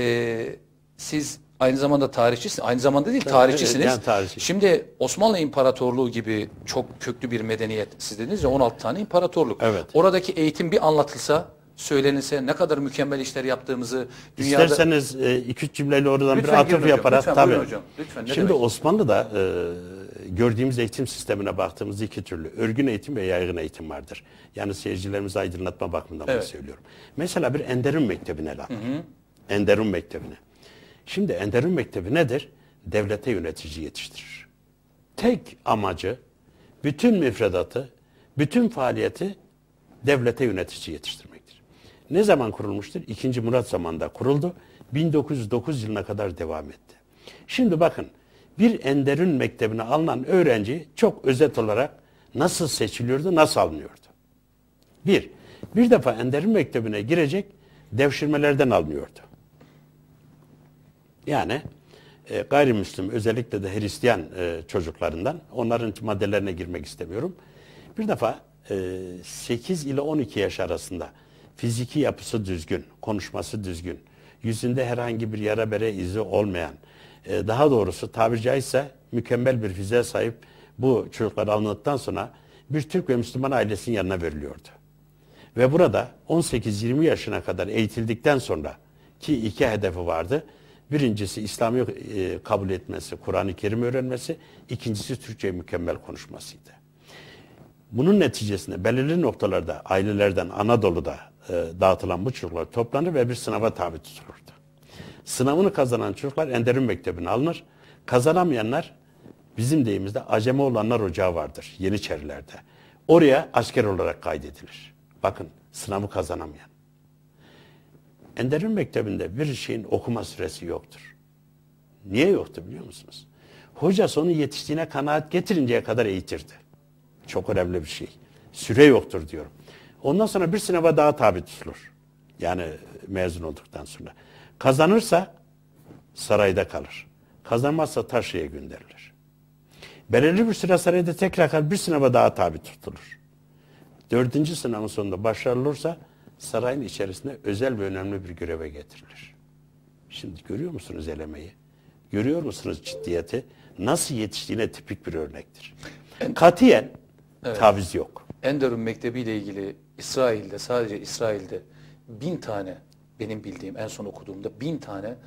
siz aynı zamanda tarihçisiniz. Aynı zamanda değil, tarihçisiniz. Yani tarihçi. Şimdi Osmanlı İmparatorluğu gibi çok köklü bir medeniyet. Siz dediniz ya 16 tane imparatorluk. Evet. Oradaki eğitim bir anlatılsa, söylenirse ne kadar mükemmel işler yaptığımızı dünyada... İsterseniz 2-3 cümleyle oradan Lütfen bir atıf hocam, yaparak lütfen, tabii. buyurun hocam. Lütfen, ne Şimdi demek? Osmanlı'da gördüğümüz eğitim sistemine baktığımızda iki türlü. Örgün eğitim ve yaygın eğitim vardır. Yani seyircilerimizi aydınlatma bakımından bunu söylüyorum. Mesela bir Enderun Mektebi'ne alalım. Enderun Mektebi'ne. Şimdi Enderun Mektebi nedir? Devlete yönetici yetiştirir. Tek amacı bütün müfredatı, bütün faaliyeti devlete yönetici yetiştirmektir. Ne zaman kurulmuştur? 2. Murat zamanında kuruldu. 1909 yılına kadar devam etti. Şimdi bakın bir Enderun Mektebi'ne alınan öğrenci çok özet olarak nasıl seçiliyordu, nasıl alınıyordu? Bir defa Enderun Mektebi'ne girecek devşirmelerden alınıyordu. Yani gayrimüslim özellikle de Hristiyan çocuklarından onların maddelerine girmek istemiyorum. Bir defa 8 ile 12 yaş arasında fiziki yapısı düzgün, konuşması düzgün, yüzünde herhangi bir yara bere izi olmayan, daha doğrusu tabiri caizse mükemmel bir fiziğe sahip bu çocuklar alındıktan sonra bir Türk ve Müslüman ailesinin yanına veriliyordu. Ve burada 18-20 yaşına kadar eğitildikten sonra ki iki hedefi vardı. Birincisi İslam'ı kabul etmesi, Kur'an-ı Kerim öğrenmesi, ikincisi Türkçeyi mükemmel konuşmasıydı. Bunun neticesinde belirli noktalarda ailelerden Anadolu'da dağıtılan bu çocuklar toplanır ve bir sınava tabi tutulurdu. Sınavını kazanan çocuklar Enderun Mektebi'ne alınır. Kazanamayanlar bizim deyimizde acemi olanlar ocağı vardır Yeniçerilerde. Oraya asker olarak kaydedilir. Bakın sınavı kazanamayan. Enderun Mektebi'nde bir şeyin okuma süresi yoktur. Niye yoktu biliyor musunuz? Hocası onu yetiştiğine kanaat getirinceye kadar eğitirdi. Çok önemli bir şey. Süre yoktur diyorum. Ondan sonra bir sınava daha tabi tutulur. Yani mezun olduktan sonra. Kazanırsa sarayda kalır. Kazanmazsa Taşra'ya gönderilir. Belirli bir süre sarayda tekrar kalır, bir sınava daha tabi tutulur. 4. sınavın sonunda başarılı olursa sarayın içerisinde özel ve önemli bir göreve getirilir. Şimdi görüyor musunuz elemeyi? Görüyor musunuz ciddiyeti? Nasıl yetiştiğine tipik bir örnektir. Katiyen taviz yok. Enderun Mektebi ile ilgili sadece İsrail'de 1000 tane benim bildiğim en son okuduğumda 1000 tane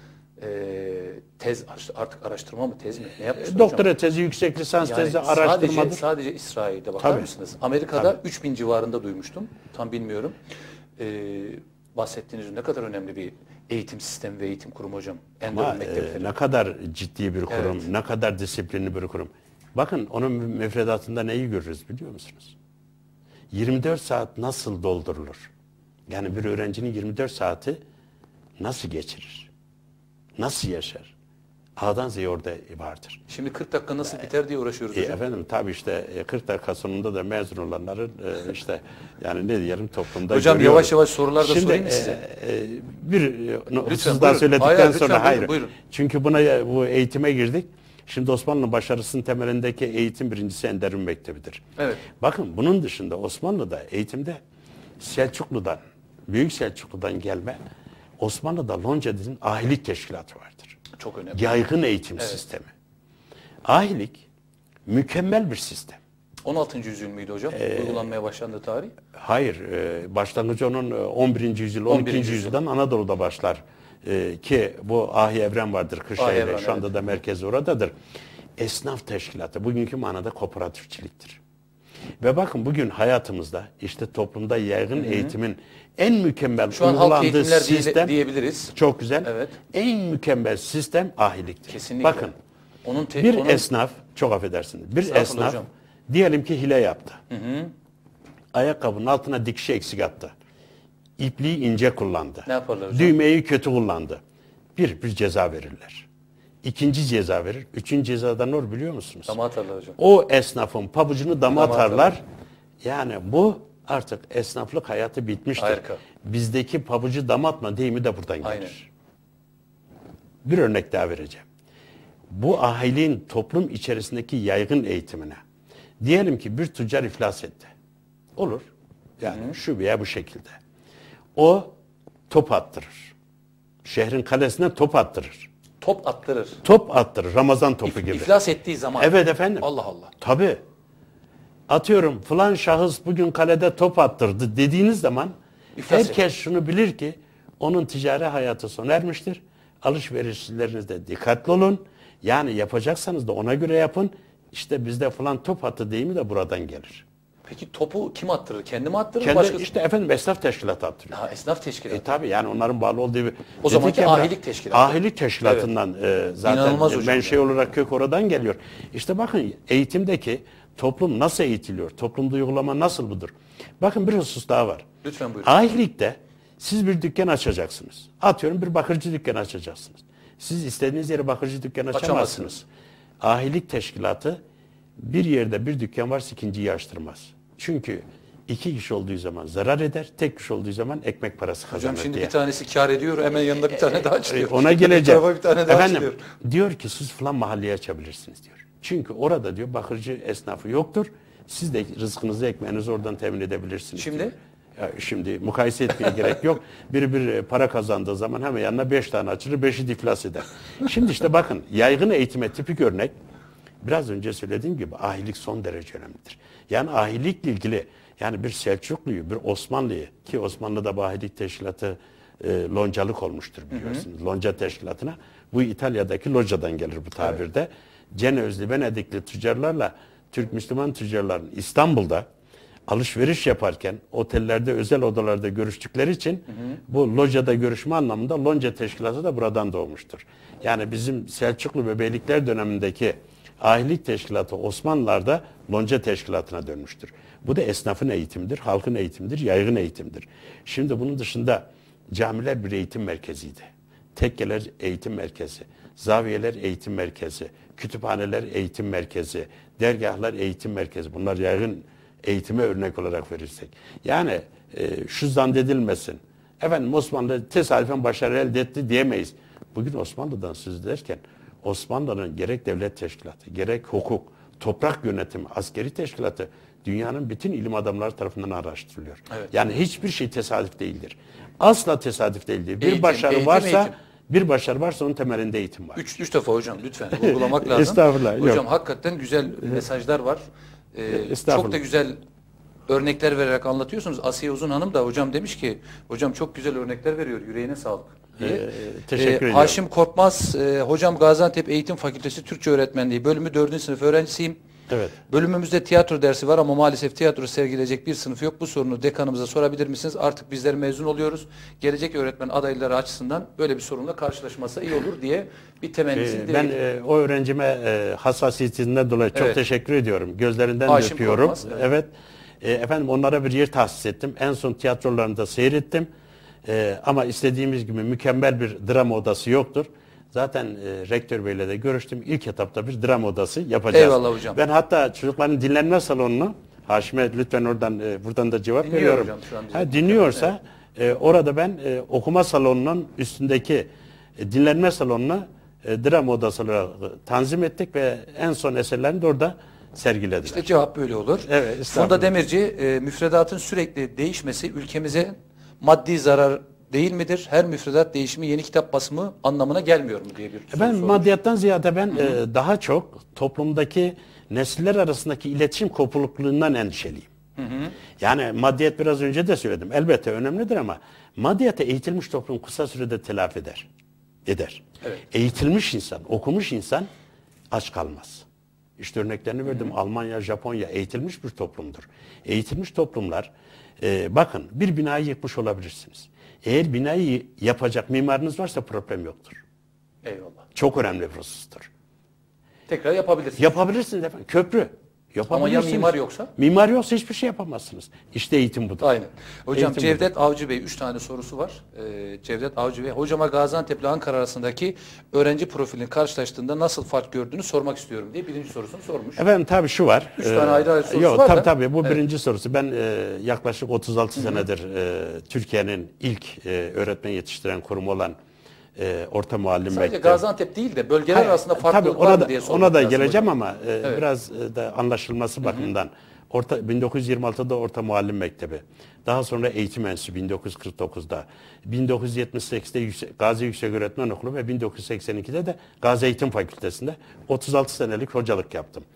tez, artık araştırma mı, tez mi? Ne yapmışlar Doktora hocam? tezi, yüksek lisans Yani tezi, araştırmadır. sadece İsrail'de bakar Tabii. mısınız? Amerika'da 3000 civarında duymuştum. Tam bilmiyorum. Bahsettiğiniz ne kadar önemli bir eğitim sistemi ve eğitim kurumu hocam. Ama ne kadar ciddi bir kurum, Evet. ne kadar disiplinli bir kurum. Bakın onun müfredatında neyi görürüz biliyor musunuz? 24 saat nasıl doldurulur? Yani bir öğrencinin 24 saati nasıl geçirir? Nasıl yaşar? A'dan Z'ye orada vardır. Şimdi 40 dakika nasıl biter diye uğraşıyoruz hocam. Efendim tabii işte 40 dakika sonunda da mezun olanların işte yani ne diyelim toplumda Hocam görüyoruz. yavaş yavaş sorular da Şimdi, sorayım mı size? Siz daha buyurun. söyledikten Hayır, sonra lütfen, hayır. buyurun. Çünkü bu eğitime girdik. Şimdi Osmanlı başarısının temelindeki eğitim birincisi Enderun Mektebi'dir. Evet. Bakın bunun dışında Osmanlı'da eğitimde Selçuklu'dan, Büyük Selçuklu'dan gelme Osmanlı'da Lonca'nın ahilik teşkilatı vardır. Çok önemli. Yaygın eğitim sistemi. Ahilik mükemmel bir sistem. 16. yüzyıl müydü hocam? Uygulanmaya başlandığı tarih. Hayır, başlangıcı onun 11. yüzyıl, 12. yüzyıldan Anadolu'da başlar. Ki bu Ahi Evren vardır Kırşehir'de, şu anda da merkezi oradadır. Esnaf teşkilatı, bugünkü manada kooperatifçiliktir. Ve bakın bugün hayatımızda işte toplumda yaygın eğitimin en mükemmel Şu an halk uygulandığı eğitimler sistem, diyebiliriz. çok güzel, Evet. en mükemmel sistem ahiliktir. Kesinlikle. Bakın, bir esnaf, çok affedersiniz, bir esnaf hocam. diyelim ki hile yaptı. Ayakkabının altına dikişi eksik attı. İpliği ince kullandı. Ne yaparlar hocam? Düğmeyi kötü kullandı. Bir ceza verirler. İkinci ceza verir. Üçüncü cezada ne olur biliyor musunuz? Dama atarlar hocam. O esnafın pabucunu dama atarlar. atarlar. Yani bu artık esnaflık hayatı bitmiştir. Harika. Bizdeki pabucu dama atma deyimi de buradan gelir. Aynen. Bir örnek daha vereceğim. Bu ahiliğin toplum içerisindeki yaygın eğitimine. Diyelim ki bir tüccar iflas etti. Olur. Yani şu veya bu şekilde. O top attırır. Şehrin kalesine top attırır. Top attırır. Top attırır. Ramazan topu gibi. İflas ettiği zaman. Evet efendim. Allah Allah. Tabii. Atıyorum falan şahıs bugün kalede top attırdı dediğiniz zaman İflas herkes şunu bilir ki onun ticari hayatı sona ermiştir. Alışverişlerinizde dikkatli olun. Yani yapacaksanız da ona göre yapın. İşte bizde falan top attı deyimi de buradan gelir. Peki topu kim attırır? Kendi mi attırır? Kendi Başkası? işte efendim esnaf teşkilatı attırıyor. Ha, esnaf teşkilatı. Tabii yani onların bağlı olduğu bir... O zamanki Dedik ya, ahilik teşkilatı. Ahilik teşkilatından zaten İnanılmaz hocam menşe olarak kök oradan geliyor. İşte bakın eğitimdeki toplum nasıl eğitiliyor? Toplumda uygulama nasıl budur? Bakın bir husus daha var. Lütfen buyurun. Ahilikte siz bir dükkan açacaksınız. Atıyorum bir bakırcı dükkanı açacaksınız. Siz istediğiniz yere bakırcı dükkanı açamazsınız. Ahilik teşkilatı bir yerde bir dükkan varsa ikinciyi açtırmaz. Çünkü iki kişi olduğu zaman zarar eder, tek kişi olduğu zaman ekmek parası kazanır Hocam şimdi diye. bir tanesi kar ediyor, hemen yanında bir tane daha açılıyor. Ona geleceğim. Bir tane daha Efendim açılıyor. diyor ki siz falan mahalleye açabilirsiniz diyor. Çünkü orada diyor bakırcı esnafı yoktur. Siz de rızkınızı, ekmeğinizi oradan temin edebilirsiniz. Şimdi? Diyor. Ya şimdi mukayese etmeye gerek yok. Bir para kazandığı zaman hemen yanına 5 tane açılır, 5'i iflas eder. Şimdi işte bakın yaygın eğitime tipik örnek biraz önce söylediğim gibi ahilik son derece önemlidir. Yani ahilikle ilgili yani bir Selçuklu'yu, bir Osmanlı'yı ki Osmanlı'da bu ahilik teşkilatı loncalık olmuştur biliyorsunuz. Lonca teşkilatına. Bu İtalya'daki locadan gelir bu tabirde. Evet. Cenevizli, Venedikli tüccarlarla Türk Müslüman tüccarların İstanbul'da alışveriş yaparken otellerde, özel odalarda görüştükleri için bu locada görüşme anlamında lonca teşkilatı da buradan doğmuştur. Yani bizim Selçuklu ve Beylikler dönemindeki ahilik teşkilatı Osmanlılar'da lonca teşkilatına dönmüştür. Bu da esnafın eğitimidir, halkın eğitimidir, yaygın eğitimdir. Şimdi bunun dışında camiler bir eğitim merkeziydi. Tekkeler eğitim merkezi, zaviyeler eğitim merkezi, kütüphaneler eğitim merkezi, dergahlar eğitim merkezi. Bunlar yaygın eğitime örnek olarak verirsek. Yani şu zannedilmesin. Efendim Osmanlı tesadüfen başarı elde etti diyemeyiz. Bugün Osmanlı'dan söz ederken Osmanlı'nın gerek devlet teşkilatı, gerek hukuk, toprak yönetimi, askeri teşkilatı dünyanın bütün ilim adamları tarafından araştırılıyor. Evet. Yani hiçbir şey tesadüf değildir. Asla tesadüf değildir. Bir başarı varsa onun temelinde eğitim var. Üç defa hocam lütfen vurgulamak lazım. Estağfurullah. Hocam yok. hakikaten güzel mesajlar var. Çok da güzel örnekler vererek anlatıyorsunuz. Asiye Uzun Hanım da hocam demiş ki hocam çok güzel örnekler veriyor. Yüreğine sağlık. Teşekkür ediyorum. Haşim Korkmaz, hocam Gaziantep Eğitim Fakültesi Türkçe Öğretmenliği bölümü 4. sınıf öğrencisiyim. Evet. Bölümümüzde tiyatro dersi var ama maalesef tiyatro sergileyecek bir sınıf yok. Bu sorunu dekanımıza sorabilir misiniz? Artık bizler mezun oluyoruz. Gelecek öğretmen adayları açısından böyle bir sorunla karşılaşmasa iyi olur diye bir temennisini Ben o öğrencime hassasiyetinden dolayı çok teşekkür ediyorum. Gözlerinden de öpüyorum. Korkmaz, evet. Efendim onlara bir yer tahsis ettim. En son tiyatrolarını da seyrettim. Ama istediğimiz gibi mükemmel bir drama odası yoktur. Zaten rektör beyle de görüştüm. İlk etapta bir drama odası yapacağız. Eyvallah hocam. Ben hatta çocukların dinlenme salonunu, Haşim'e lütfen buradan da cevap Dinliyor veriyorum. hocam şu an Dinliyorsa orada ben okuma salonunun üstündeki dinlenme salonuna drama odasını tanzim ettik ve en son eserlerini de orada sergilediler. İşte cevap böyle olur. Evet, Funda Demirci, müfredatın sürekli değişmesi ülkemize maddi zarar değil midir? Her müfredat değişimi yeni kitap basımı anlamına gelmiyor mu diye bir soru Ben sormuş. maddiyattan ziyade daha çok toplumdaki nesiller arasındaki iletişim kopuklukluğundan endişeliyim. Yani maddiyat biraz önce de söyledim. Elbette önemlidir ama maddiyata eğitilmiş toplum kısa sürede telafi eder. Evet. Eğitilmiş insan, okumuş insan aç kalmaz. İşte örneklerini verdim. Almanya, Japonya eğitilmiş bir toplumdur. Eğitilmiş toplumlar, bakın bir binayı yıkmış olabilirsiniz. Eğer binayı yapacak mimarınız varsa problem yoktur. Eyvallah. Çok önemli bir husustur. Tekrar yapabilirsiniz. Yapabilirsiniz efendim. Köprü. Ama ya mimar yoksa? Mimar yoksa hiçbir şey yapamazsınız. İşte eğitim budur. Aynen. Hocam Eğitim Cevdet budur. Avcı Bey 3 tane sorusu var. Cevdet Avcı Bey, hocama Gaziantep ile Ankara arasındaki öğrenci profilini karşılaştığında nasıl fark gördüğünü sormak istiyorum diye birinci sorusunu sormuş. Efendim tabii şu var. 3 tane ayrı sorusu yok, var da. Tabii bu birinci sorusu. Ben yaklaşık 36 senedir Türkiye'nin ilk öğretmen yetiştiren kurumu olan Orta Muallim Sadece Mektebi. Gaziantep değil de bölgeler arasında farklılık var mı diye sormak ona da lazım geleceğim hocam. ama biraz da anlaşılması bakımından. 1926'da Orta Muallim Mektebi. Daha sonra Eğitim Enstitüsü 1949'da. 1978'de Gazi Yükseköğretmen Okulu ve 1982'de de Gazi Eğitim Fakültesi'nde 36 senelik hocalık yaptım.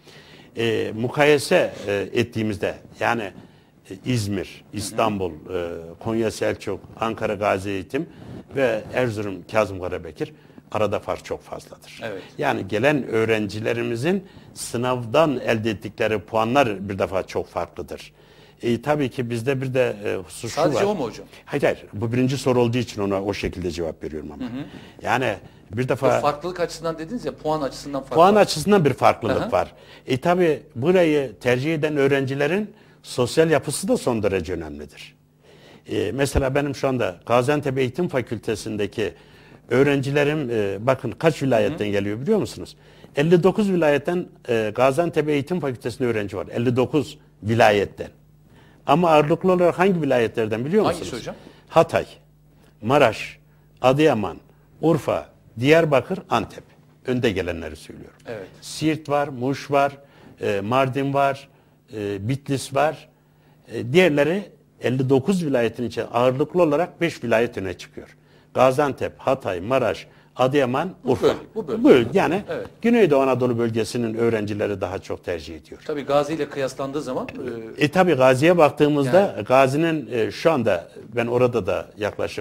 Mukayese ettiğimizde yani İzmir, İstanbul, Konya Selçuk, Ankara Gazi Eğitim ve Erzurum Kazım Karabekir arada fark çok fazladır. Evet. Yani gelen öğrencilerimizin sınavdan elde ettikleri puanlar bir defa çok farklıdır. Tabii ki bizde bir de husus şu var. Sadece o mu hocam? Hayır. Bu birinci soru olduğu için ona o şekilde cevap veriyorum ama. Yani bir defa... O farklılık açısından dediniz ya, puan açısından fark Puan var. açısından bir farklılık var. Tabii burayı tercih eden öğrencilerin sosyal yapısı da son derece önemlidir. Mesela benim şu anda Gaziantep Eğitim Fakültesi'ndeki öğrencilerim bakın kaç vilayetten geliyor biliyor musunuz? 59 vilayetten Gaziantep Eğitim Fakültesi'nde öğrenci var. 59 vilayetten. Ama ağırlıklı olarak hangi vilayetlerden biliyor musunuz? Hangisi hocam? Hatay, Maraş, Adıyaman, Urfa, Diyarbakır, Antep. Önde gelenleri söylüyorum. Evet. Siirt var, Muş var, Mardin var, Bitlis var. Diğerleri 59 vilayetin içinde ağırlıklı olarak 5 vilayet öne çıkıyor. Gaziantep, Hatay, Maraş, Adıyaman, Urfa. Bu bölge. Yani evet. Güneydoğu Anadolu bölgesinin öğrencileri daha çok tercih ediyor. Tabii Gazi ile kıyaslandığı zaman Tabii Gazi'ye baktığımızda Gazi'nin şu anda ben orada da yaklaşık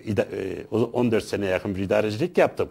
14 seneye yakın bir idarecilik yaptım.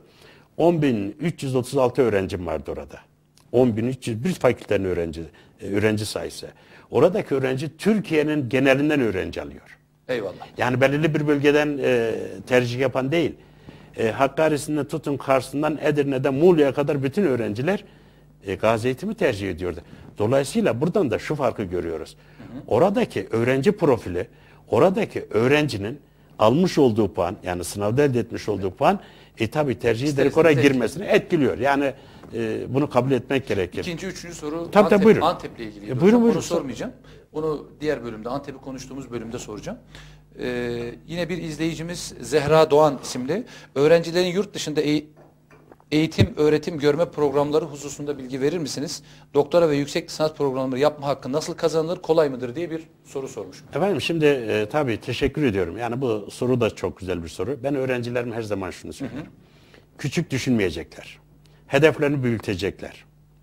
10.336 öğrencim vardı orada. 10.300 bir fakültenin öğrenci sayısı. Oradaki öğrenci Türkiye'nin genelinden öğrenci alıyor. eyvallah. Yani belirli bir bölgeden tercih yapan değil. Hakkari'sinden tutun Kars'ından Edirne'den Muğla'ya kadar bütün öğrenciler Gazi Eğitim'i tercih ediyordu. Dolayısıyla buradan da şu farkı görüyoruz. Oradaki öğrenci profili, oradaki öğrencinin almış olduğu puan, yani sınavda elde etmiş olduğu puan, tabii tercih ederek oraya girmesini etkiliyor. Yani bunu kabul etmek gerekir. İkinci, üçüncü soru Buyurun. Antep'le ilgili. Buyurun. Onu sormayacağım. Onu diğer bölümde, Antep'i konuştuğumuz bölümde soracağım. Yine bir izleyicimiz Zehra Doğan isimli. Öğrencilerin yurt dışında eğitim, öğretim, görme programları hususunda bilgi verir misiniz? Doktora ve yüksek lisans programları yapma hakkı nasıl kazanılır, kolay mıdır diye bir soru sormuş. Efendim şimdi tabii teşekkür ediyorum. Yani bu soru da çok güzel bir soru. Ben öğrencilerime her zaman şunu söylerim. Küçük düşünmeyecekler. Hedeflerini büyütecekler.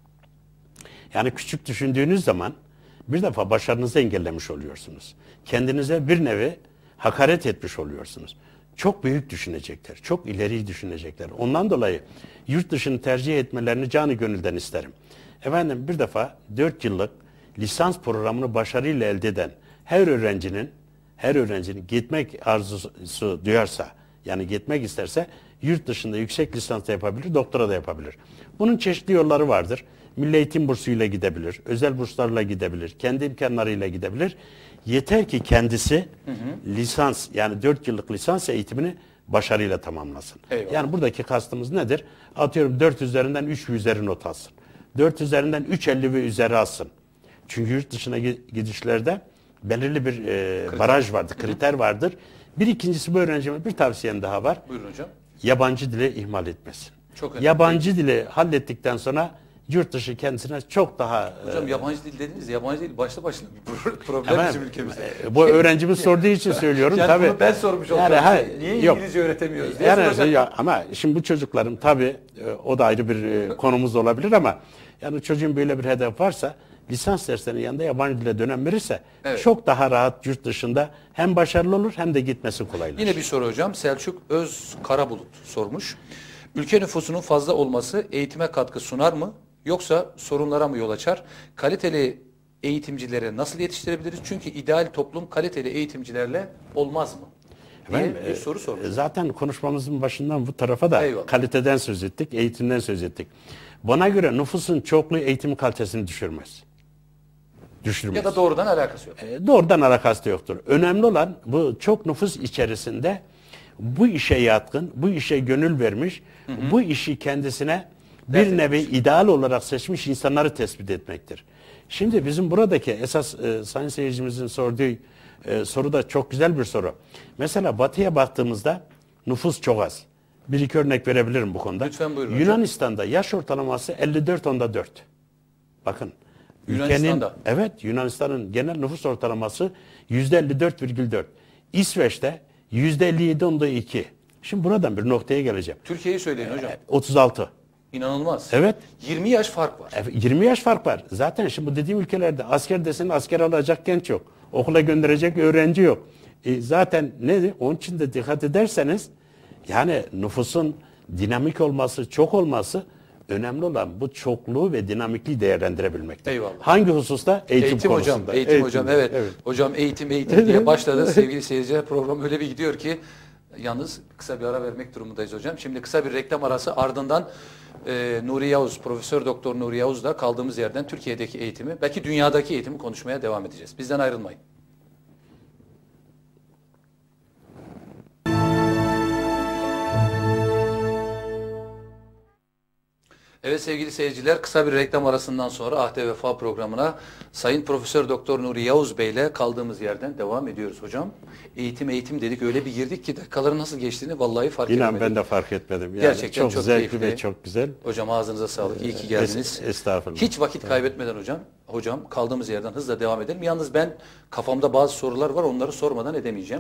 Yani küçük düşündüğünüz zaman bir defa başarınızı engellemiş oluyorsunuz. Kendinize bir nevi hakaret etmiş oluyorsunuz. çok büyük düşünecekler, çok ileriyi düşünecekler. Ondan dolayı yurt dışını tercih etmelerini canı gönülden isterim. Efendim bir defa 4 yıllık lisans programını başarıyla elde eden her öğrencinin gitmek arzusu duyarsa, yani gitmek isterse yurt dışında yüksek lisans da yapabilir, doktora da yapabilir. Bunun çeşitli yolları vardır. Milli eğitim bursuyla gidebilir, özel burslarla gidebilir, kendi imkanlarıyla gidebilir. Yeter ki kendisi lisans, yani 4 yıllık lisans eğitimini başarıyla tamamlasın. Eyvallah. Yani buradaki kastımız nedir? Atıyorum 4 üzerinden 3 ve üzeri not alsın. 4 üzerinden 3,50 ve üzeri alsın. Çünkü yurt dışına gidişlerde belirli bir baraj vardır, kriter vardır. Bir ikincisi, bu öğrencime bir tavsiyem daha var. Buyurun hocam. Yabancı dili ihmal etmesin. Çok önemli. Yabancı dili hallettikten sonra yurt dışı kendisine çok daha... Hocam yabancı dil dediniz. Yabancı dil başlı başına bir problem bizim ülkemizde. Bu öğrencimiz sorduğu için söylüyorum. Yani tabii. bunu ben sormuş olacağım. Yani, Niye yok. İngilizce öğretemiyoruz diye Yani, ama şimdi bu çocukların tabii o da ayrı bir konumuz olabilir ama yani çocuğun böyle bir hedef varsa lisans derslerinin yanında yabancı dile dönem verirse çok daha rahat yurt dışında hem başarılı olur hem de gitmesi kolaylaşır. Yine bir soru hocam. Selçuk Öz Karabulut sormuş. Ülke nüfusunun fazla olması eğitime katkı sunar mı? Yoksa sorunlara mı yol açar? Kaliteli eğitimcilere nasıl yetiştirebiliriz? Çünkü ideal toplum kaliteli eğitimcilerle olmaz mı? diye bir soru sormuş. Zaten konuşmamızın başından bu tarafa da kaliteden söz ettik, eğitimden söz ettik. Bana göre nüfusun çokluğu eğitim kalitesini düşürmez. Ya da doğrudan alakası yok. Doğrudan alakası yoktur. Önemli olan bu çok nüfus içerisinde bu işe yatkın, bu işe gönül vermiş, bu işi kendisine bir nevi ideal olarak seçmiş insanları tespit etmektir. Şimdi bizim buradaki esas sayın seyircimizin sorduğu soru da çok güzel bir soru. Mesela Batı'ya baktığımızda nüfus çok az. Bir iki örnek verebilirim bu konuda. Lütfen buyurun Yunanistan'da hocam. Yaş ortalaması 54,4. Bakın. Yunanistan'da. Evet, Yunanistan'ın genel nüfus ortalaması %54,4. İsveç'te %57,2. Şimdi buradan bir noktaya geleceğim. Türkiye'yi söyleyin hocam. 36. İnanılmaz. Evet. 20 yaş fark var. 20 yaş fark var. Zaten şimdi bu dediğim ülkelerde asker desin, asker alacak genç yok. Okula gönderecek öğrenci yok. Zaten ne? Onun için de dikkat ederseniz yani nüfusun dinamik olması, çok olması önemli olan bu çokluğu ve dinamikliği değerlendirebilmektir. Eyvallah. Hangi hususta? Eğitim konusunda. Hocam, eğitim hocam. Evet. Hocam eğitim diye başladı. Sevgili seyirciler, program öyle bir gidiyor ki yalnız kısa bir ara vermek durumundayız hocam. Şimdi kısa bir reklam arası, ardından Nuri Yavuz, Profesör Doktor Nuri Yavuz'la kaldığımız yerden Türkiye'deki eğitimi, belki dünyadaki eğitimi konuşmaya devam edeceğiz. Bizden ayrılmayın. Evet sevgili seyirciler, kısa bir reklam arasından sonra Ahde Vefa programına Sayın Profesör Doktor Nuri Yavuz Bey ile kaldığımız yerden devam ediyoruz hocam. Eğitim dedik, öyle bir girdik ki dakikaların nasıl geçtiğini vallahi fark edemedim. İnan ben de fark etmedim. Yani gerçekten çok zevkli keyifli ve çok güzel. Hocam ağzınıza sağlık. İyi ki geldiniz. Estağfurullah. Hiç vakit kaybetmeden hocam kaldığımız yerden hızla devam edelim. Yalnız ben kafamda bazı sorular var, onları sormadan edemeyeceğim.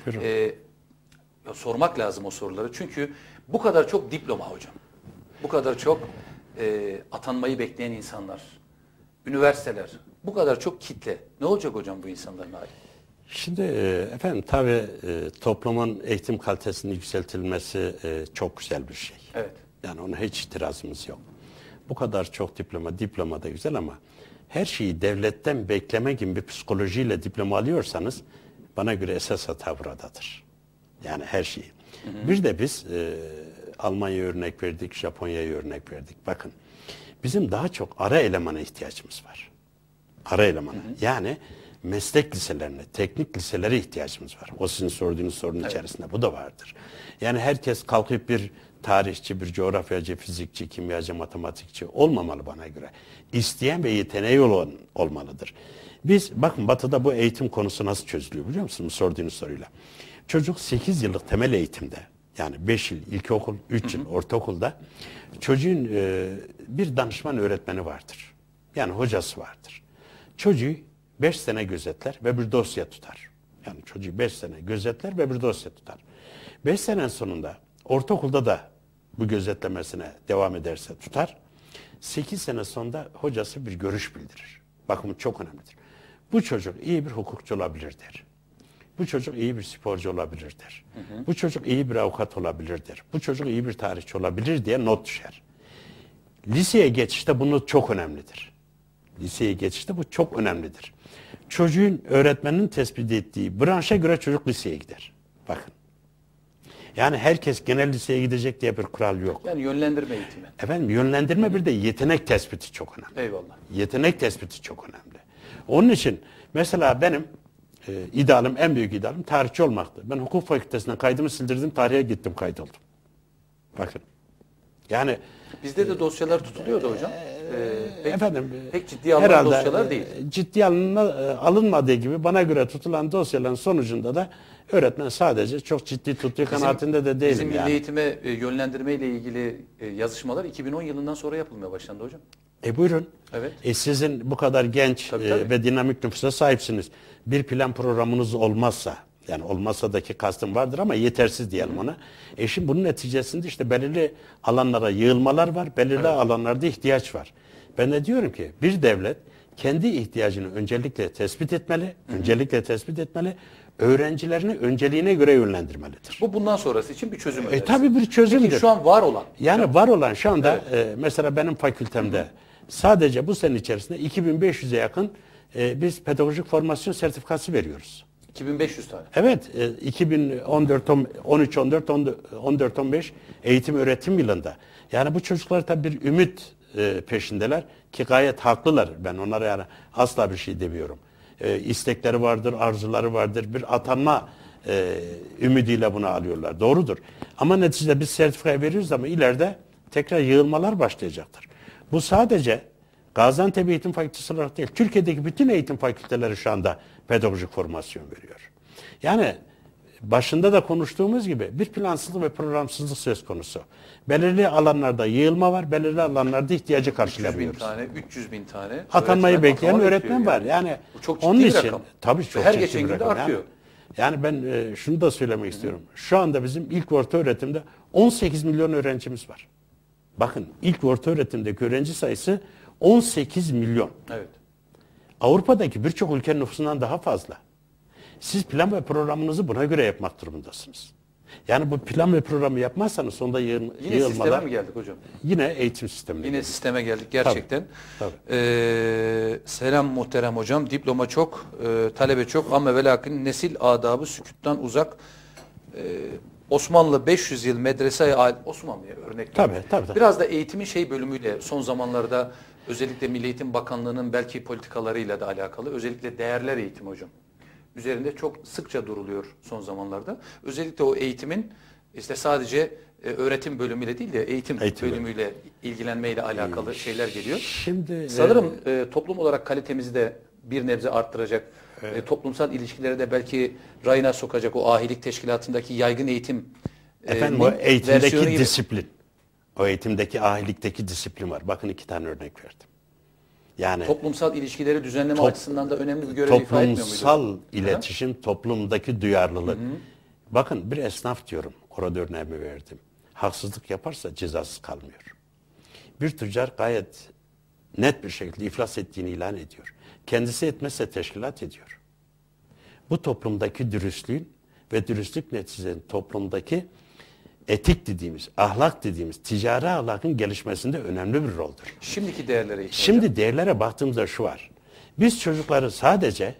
Sormak lazım o soruları. Çünkü bu kadar çok diploma hocam. Bu kadar çok atanmayı bekleyen insanlar, üniversiteler, bu kadar çok kitle. Ne olacak hocam bu insanların hali? Şimdi efendim tabii toplumun eğitim kalitesinin yükseltilmesi çok güzel bir şey. Evet. Yani ona hiç itirazımız yok. Bu kadar çok diploma da güzel ama her şeyi devletten bekleme gibi bir psikolojiyle diploma alıyorsanız bana göre esas hata buradadır. Yani her şeyi. Bir de biz Almanya'ya örnek verdik, Japonya'ya örnek verdik. Bakın bizim daha çok ara elemana ihtiyacımız var. Ara elemana. Yani meslek liselerine, teknik liselere ihtiyacımız var. O sizin sorduğunuz sorunun içerisinde bu da vardır. Yani herkes kalkıp bir tarihçi, bir coğrafyacı, fizikçi, kimyacı, matematikçi olmamalı bana göre. İsteyen ve yeteneği olan olmalıdır. Biz bakın Batı'da bu eğitim konusu nasıl çözülüyor biliyor musunuz sorduğunuz soruyla? Çocuk 8 yıllık temel eğitimde, yani 5 yıl ilkokul, 3 yıl ortaokulda çocuğun bir danışman öğretmeni vardır. Yani hocası vardır. Çocuğu 5 sene gözetler ve bir dosya tutar. Yani çocuğu 5 sene gözetler ve bir dosya tutar. 5 sene sonunda ortaokulda da bu gözetlemesine devam ederse tutar. 8 sene sonunda hocası bir görüş bildirir. Bakın çok önemlidir. Bu çocuk iyi bir hukukçu olabilir der. Bu çocuk iyi bir sporcu olabilir der. Bu çocuk iyi bir avukat olabilir der. Bu çocuk iyi bir tarihçi olabilir diye not düşer. Liseye geçişte bunu çok önemlidir. Liseye geçişte bu çok önemlidir. Çocuğun öğretmenin tespit ettiği branşa göre çocuk liseye gider. Bakın. Yani herkes genel liseye gidecek diye bir kural yok. Yani yönlendirme eğitimi. Efendim yönlendirme bir de yetenek tespiti çok önemli. Eyvallah. Yetenek tespiti çok önemli. Onun için mesela benim idealim, en büyük idealim tarihçi olmaktı. Ben hukuk fakültesine kaydımı sildirdim, tarihe gittim, kaydoldum. Bakın. Yani bizde de dosyalar tutuluyordu hocam. Pek ciddiye alınan herhalde dosyalar değil. Ciddiye alınmadığı gibi bana göre tutulan dosyaların sonucunda da öğretmen sadece çok ciddi tuttuğu kanaatinde de değilim. Bizim milli eğitime yönlendirme ile ilgili yazışmalar 2010 yılından sonra yapılmaya başlandı hocam. Buyurun. Evet. Sizin bu kadar genç tabii. Ve dinamik nüfusa sahipsiniz. Bir plan programınız olmazsa, yani olmasadaki kastım vardır ama yetersiz diyelim ona. Şimdi bunun neticesinde işte belirli alanlara yığılmalar var, belirli alanlarda ihtiyaç var. Ben de diyorum ki bir devlet kendi ihtiyacını öncelikle tespit etmeli, öğrencilerini önceliğine göre yönlendirmelidir. Bu bundan sonrası için bir çözüm önerisi. Tabii bir çözümdür. Peki şu an var olan. Yani var olan şu anda mesela benim fakültemde sadece bu sene içerisinde 2500'e yakın biz pedagojik formasyon sertifikası veriyoruz. 2500 tane. Evet, 2014-15 eğitim öğretim yılında. Yani bu çocuklar tabii bir ümit peşindeler ki gayet haklılar. Ben onlara yani asla bir şey demiyorum. İstekleri vardır, arzuları vardır. Bir atanma ümidiyle bunu alıyorlar. Doğrudur. Ama neticede biz sertifikayı veriyoruz ama ileride tekrar yığılmalar başlayacaktır. Bu sadece Gaziantep Eğitim Fakültesi olarak değil, Türkiye'deki bütün eğitim fakülteleri şu anda pedagojik formasyon veriyor. Yani başında da konuştuğumuz gibi bir plansızlık ve programsızlık söz konusu. Belirli alanlarda yığılma var, belirli alanlarda ihtiyacı karşılamıyoruz. 300 bin tane atanmayı bekleyen öğretmen var. Yani bu çok ciddi onun bir için rakam. tabii çok her ciddi geçen bir günde rakam. artıyor. Yani ben şunu da söylemek istiyorum. Şu anda bizim ilk orta öğretimde 18 milyon öğrencimiz var. Bakın ilk orta öğretimdeki öğrenci sayısı 18 milyon. Evet. Avrupa'daki birçok ülkenin nüfusundan daha fazla. Siz plan ve programınızı buna göre yapmak durumundasınız. Yani bu plan ve programı yapmazsanız sonunda Yine yığılmalar... sisteme mi geldik hocam? Yine eğitim sistemine Yine geldik. sisteme geldik gerçekten. Tabii. Selam muhterem hocam. Diploma çok, talebe çok ama ve lakin nesil adabı sükûttan uzak. Osmanlı 500 yıl medreseye ait Osmanlı'ya örnek. Tabii. Biraz da eğitimin bölümüyle son zamanlarda özellikle Milli Eğitim Bakanlığı'nın belki politikalarıyla da alakalı. Özellikle değerler eğitimi hocam. Üzerinde çok sıkça duruluyor son zamanlarda. Özellikle o eğitimin işte sadece öğretim bölümüyle değil de eğitim bölümüyle ilgilenmeyle alakalı şeyler geliyor. Şimdi sanırım toplum olarak kalitemizi de bir nebze arttıracak. Toplumsal ilişkileri de belki rayına sokacak o ahilik teşkilatındaki yaygın eğitim. Efendim o eğitimdeki disiplin. O eğitimdeki ahilikteki disiplin var. Bakın 2 tane örnek verdim. Yani toplumsal ilişkileri düzenleme açısından da önemli bir görev ifade etmiyor muydu? Toplumsal iletişim, toplumdaki duyarlılık. Bakın bir esnaf diyorum, orada örneğimi verdim. Haksızlık yaparsa cezasız kalmıyor. Bir tüccar gayet net bir şekilde iflas ettiğini ilan ediyor. Kendisi etmezse teşkilat ediyor. Bu toplumdaki dürüstlüğün ve dürüstlük neticesinde toplumdaki etik dediğimiz, ahlak dediğimiz, ticari ahlakın gelişmesinde önemli bir roldür. Şimdiki değerlere Şimdi değerlere baktığımızda şu var. Biz çocukları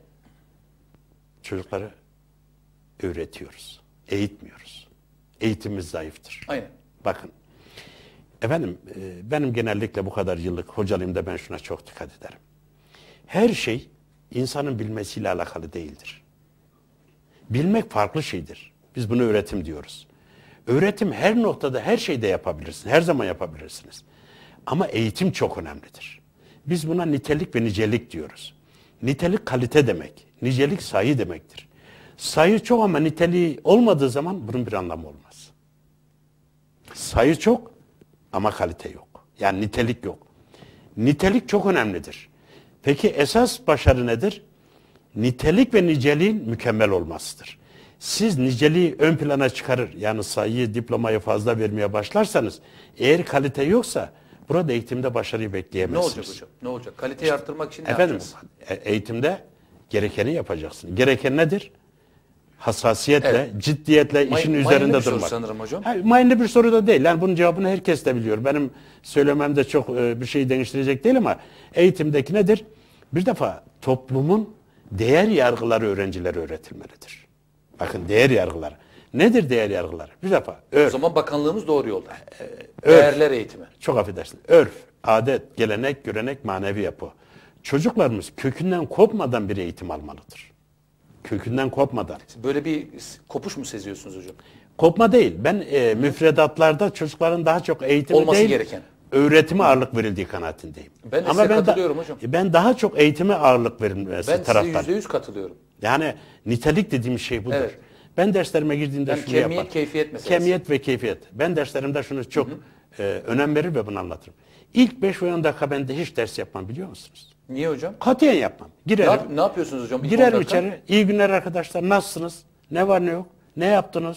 öğretiyoruz, eğitmiyoruz. Eğitimimiz zayıftır. Aynen. Bakın, efendim benim genellikle bu kadar yıllık hocalığımda ben şuna çok dikkat ederim. Her şey insanın bilmesiyle alakalı değildir. Bilmek farklı şeydir. Biz bunu öğretim diyoruz. Öğretim her noktada, her şeyde yapabilirsiniz. Her zaman yapabilirsiniz. Ama eğitim çok önemlidir. Biz buna nitelik ve nicelik diyoruz. Nitelik kalite demek. Nicelik sayı demektir. Sayı çok ama niteliği olmadığı zaman bunun bir anlamı olmaz. Sayı çok ama kalite yok. Yani nitelik yok. Nitelik çok önemlidir. Peki esas başarı nedir? Nitelik ve niceliğin mükemmel olmasıdır. Siz niceliği ön plana çıkarır, yani sayıyı, diplomayı fazla vermeye başlarsanız, eğer kalite yoksa burada eğitimde başarıyı bekleyemezsiniz. Ne olacak hocam? Ne olacak? Kaliteyi arttırmak için ne efendim, yapacağız? Eğitimde gerekeni yapacaksın. Gereken nedir? hassasiyetle, ciddiyetle işin üzerinde soru durmak. sanırım hocam. Mayınlı bir soru da değil. Yani bunun cevabını herkes de biliyor. Benim söylememde çok bir şey değiştirecek değil ama eğitimdeki nedir? Bir defa toplumun değer yargıları öğrencilere öğretilmelidir. Bakın değer yargıları. Nedir değer yargıları? Bir defa O zaman bakanlığımız doğru yolda. Değerler eğitimi. Çok affedersin. Örf, adet, gelenek, görenek, manevi yapı. Çocuklarımız kökünden kopmadan bir eğitim almalıdır. Kökünden kopmadan. Böyle bir kopuş mu seziyorsunuz hocam? Kopma değil. Ben müfredatlarda çocukların daha çok eğitimi olması değil, gereken. Öğretime ağırlık verildiği kanaatindeyim. Ben de size katılıyorum hocam. Ben daha çok eğitime ağırlık verilmesi taraftarıyım. Ben size %100 katılıyorum. Yani nitelik dediğim şey budur. Evet. Ben derslerime girdiğimde Yani şunu yaparım. kemiyet, keyfiyet meselesi. Kemiyet ve keyfiyet. Ben derslerimde şunu çok önem verir ve bunu anlatırım. İlk 5 ve 10 dakika ben de hiç ders yapmam biliyor musunuz? Niye hocam? Katiyen yapmam. Girerim. Ne yapıyorsunuz hocam? Girerim içeri. İyi günler arkadaşlar. Nasılsınız? Ne var ne yok? Ne yaptınız?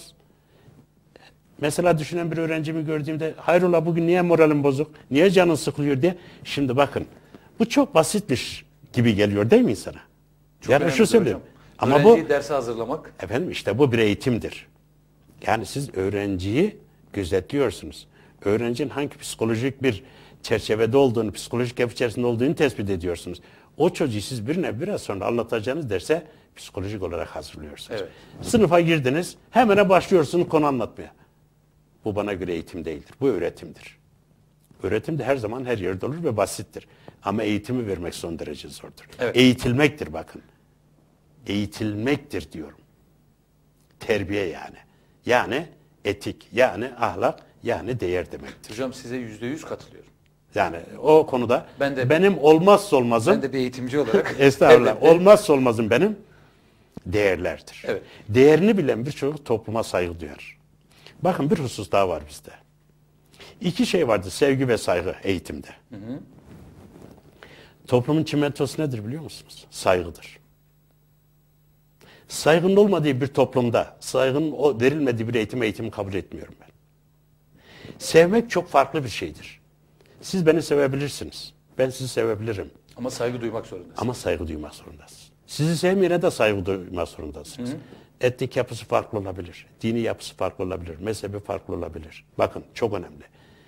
Mesela düşünen bir öğrencimi gördüğümde hayrola bugün niye moralim bozuk? Niye canın sıkılıyor diye. Şimdi bakın bu çok basitmiş gibi geliyor değil mi insana? Çok yani şu söyleyeyim. Ama öğrenciyi derse hazırlamak. Efendim işte bu bir eğitimdir. Yani siz öğrenciyi gözetliyorsunuz. Öğrencinin hangi psikolojik bir çerçevede olduğunu, psikolojik yapı içerisinde olduğunu tespit ediyorsunuz. O çocuğu siz birine biraz sonra anlatacağınız derse psikolojik olarak hazırlıyorsunuz. Evet. Sınıfa girdiniz, hemen başlıyorsunuz konu anlatmaya. Bu bana göre eğitim değildir. Bu öğretimdir. Öğretim de her zaman her yerde olur ve basittir. Ama eğitimi vermek son derece zordur. Evet. Eğitilmektir bakın. Eğitilmektir diyorum. Terbiye yani. Yani etik, yani ahlak, yani değer demektir. Hocam size %100 katılıyorum. Yani o konuda benim olmazsa olmazım. Ben de bir eğitimci olarak. Estağfurullah. Olmazsa olmazım benim değerlerdir. Evet. Değerini bilen bir çocuk topluma saygı duyar. Bakın bir husus daha var bizde. İki şey vardır. Sevgi ve saygı eğitimde. Toplumun çimentosu nedir biliyor musunuz? Saygıdır. Saygının olmadığı bir toplumda, saygının verilmediği bir eğitimi kabul etmiyorum ben. Sevmek çok farklı bir şeydir. Siz beni sevebilirsiniz. Ben sizi sevebilirim. Ama saygı duymak zorundasınız. Ama saygı duymak zorundasınız. Sizi sevmeyene de saygı duymak zorundasınız. Etnik yapısı farklı olabilir. Dini yapısı farklı olabilir. Mezhebi farklı olabilir. Bakın çok önemli.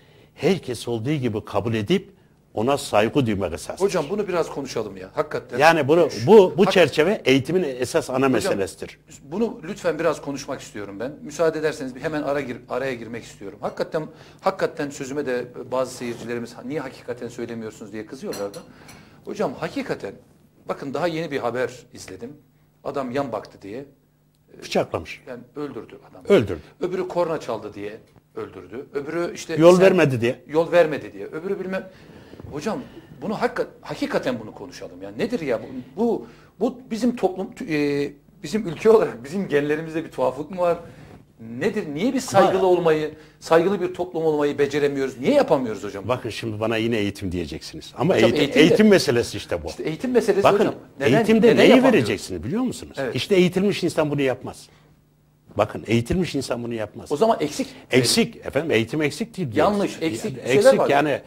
Herkes olduğu gibi kabul edip ona saygı duymak esastır. Hocam bunu biraz konuşalım ya. Hakikaten. Yani bu çerçeve eğitimin esas ana meselesidir. Bunu lütfen biraz konuşmak istiyorum ben. Müsaade ederseniz hemen araya girmek istiyorum. Hakikaten sözüme de bazı seyircilerimiz niye hakikaten söylemiyorsunuz diye kızıyorlar da. Hocam hakikaten bakın daha yeni bir haber izledim. Adam yan baktı diye. Bıçaklamış. Yani öldürdü adam. Öldürdü. Öbürü korna çaldı diye öldürdü. Öbürü işte yol vermedi diye. Yol vermedi diye. Öbürü bilmem. Hocam bunu hakikaten bunu konuşalım. Yani nedir ya bu bizim toplum bizim ülke olarak bizim genlerimizde bir tuhaflık mı var? Nedir? Niye biz saygılı bir toplum olmayı beceremiyoruz? Niye yapamıyoruz hocam? Bakın şimdi bana yine eğitim diyeceksiniz. Ama hocam, eğitim meselesi işte bu. İşte eğitim meselesi bakın, hocam. Eğitimde neyi vereceksiniz biliyor musunuz? Evet. İşte eğitilmiş insan bunu yapmaz. Bakın eğitilmiş insan bunu yapmaz. O zaman eksik. Eksik. Efendim eğitim eksik değil. Yanlış. Eksik. Eksik yani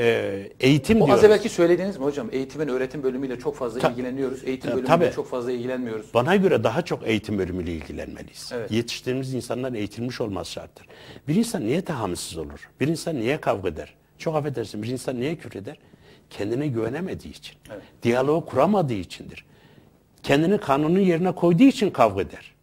eğitim diyoruz. O az evvelki söylediğiniz mi hocam? Eğitimin öğretim bölümüyle çok fazla ilgileniyoruz. Eğitim bölümüyle çok fazla ilgilenmiyoruz. Bana göre daha çok eğitim bölümüyle ilgilenmeliyiz. Evet. Yetiştirdiğimiz insanların eğitilmiş olması şarttır. Bir insan niye tahammülsüz olur? Bir insan niye kavga eder? Çok affedersin bir insan niye küfür eder? Kendine güvenemediği için. Evet. Diyaloğu kuramadığı içindir. Kendini kanunun yerine koyduğu için kavga eder.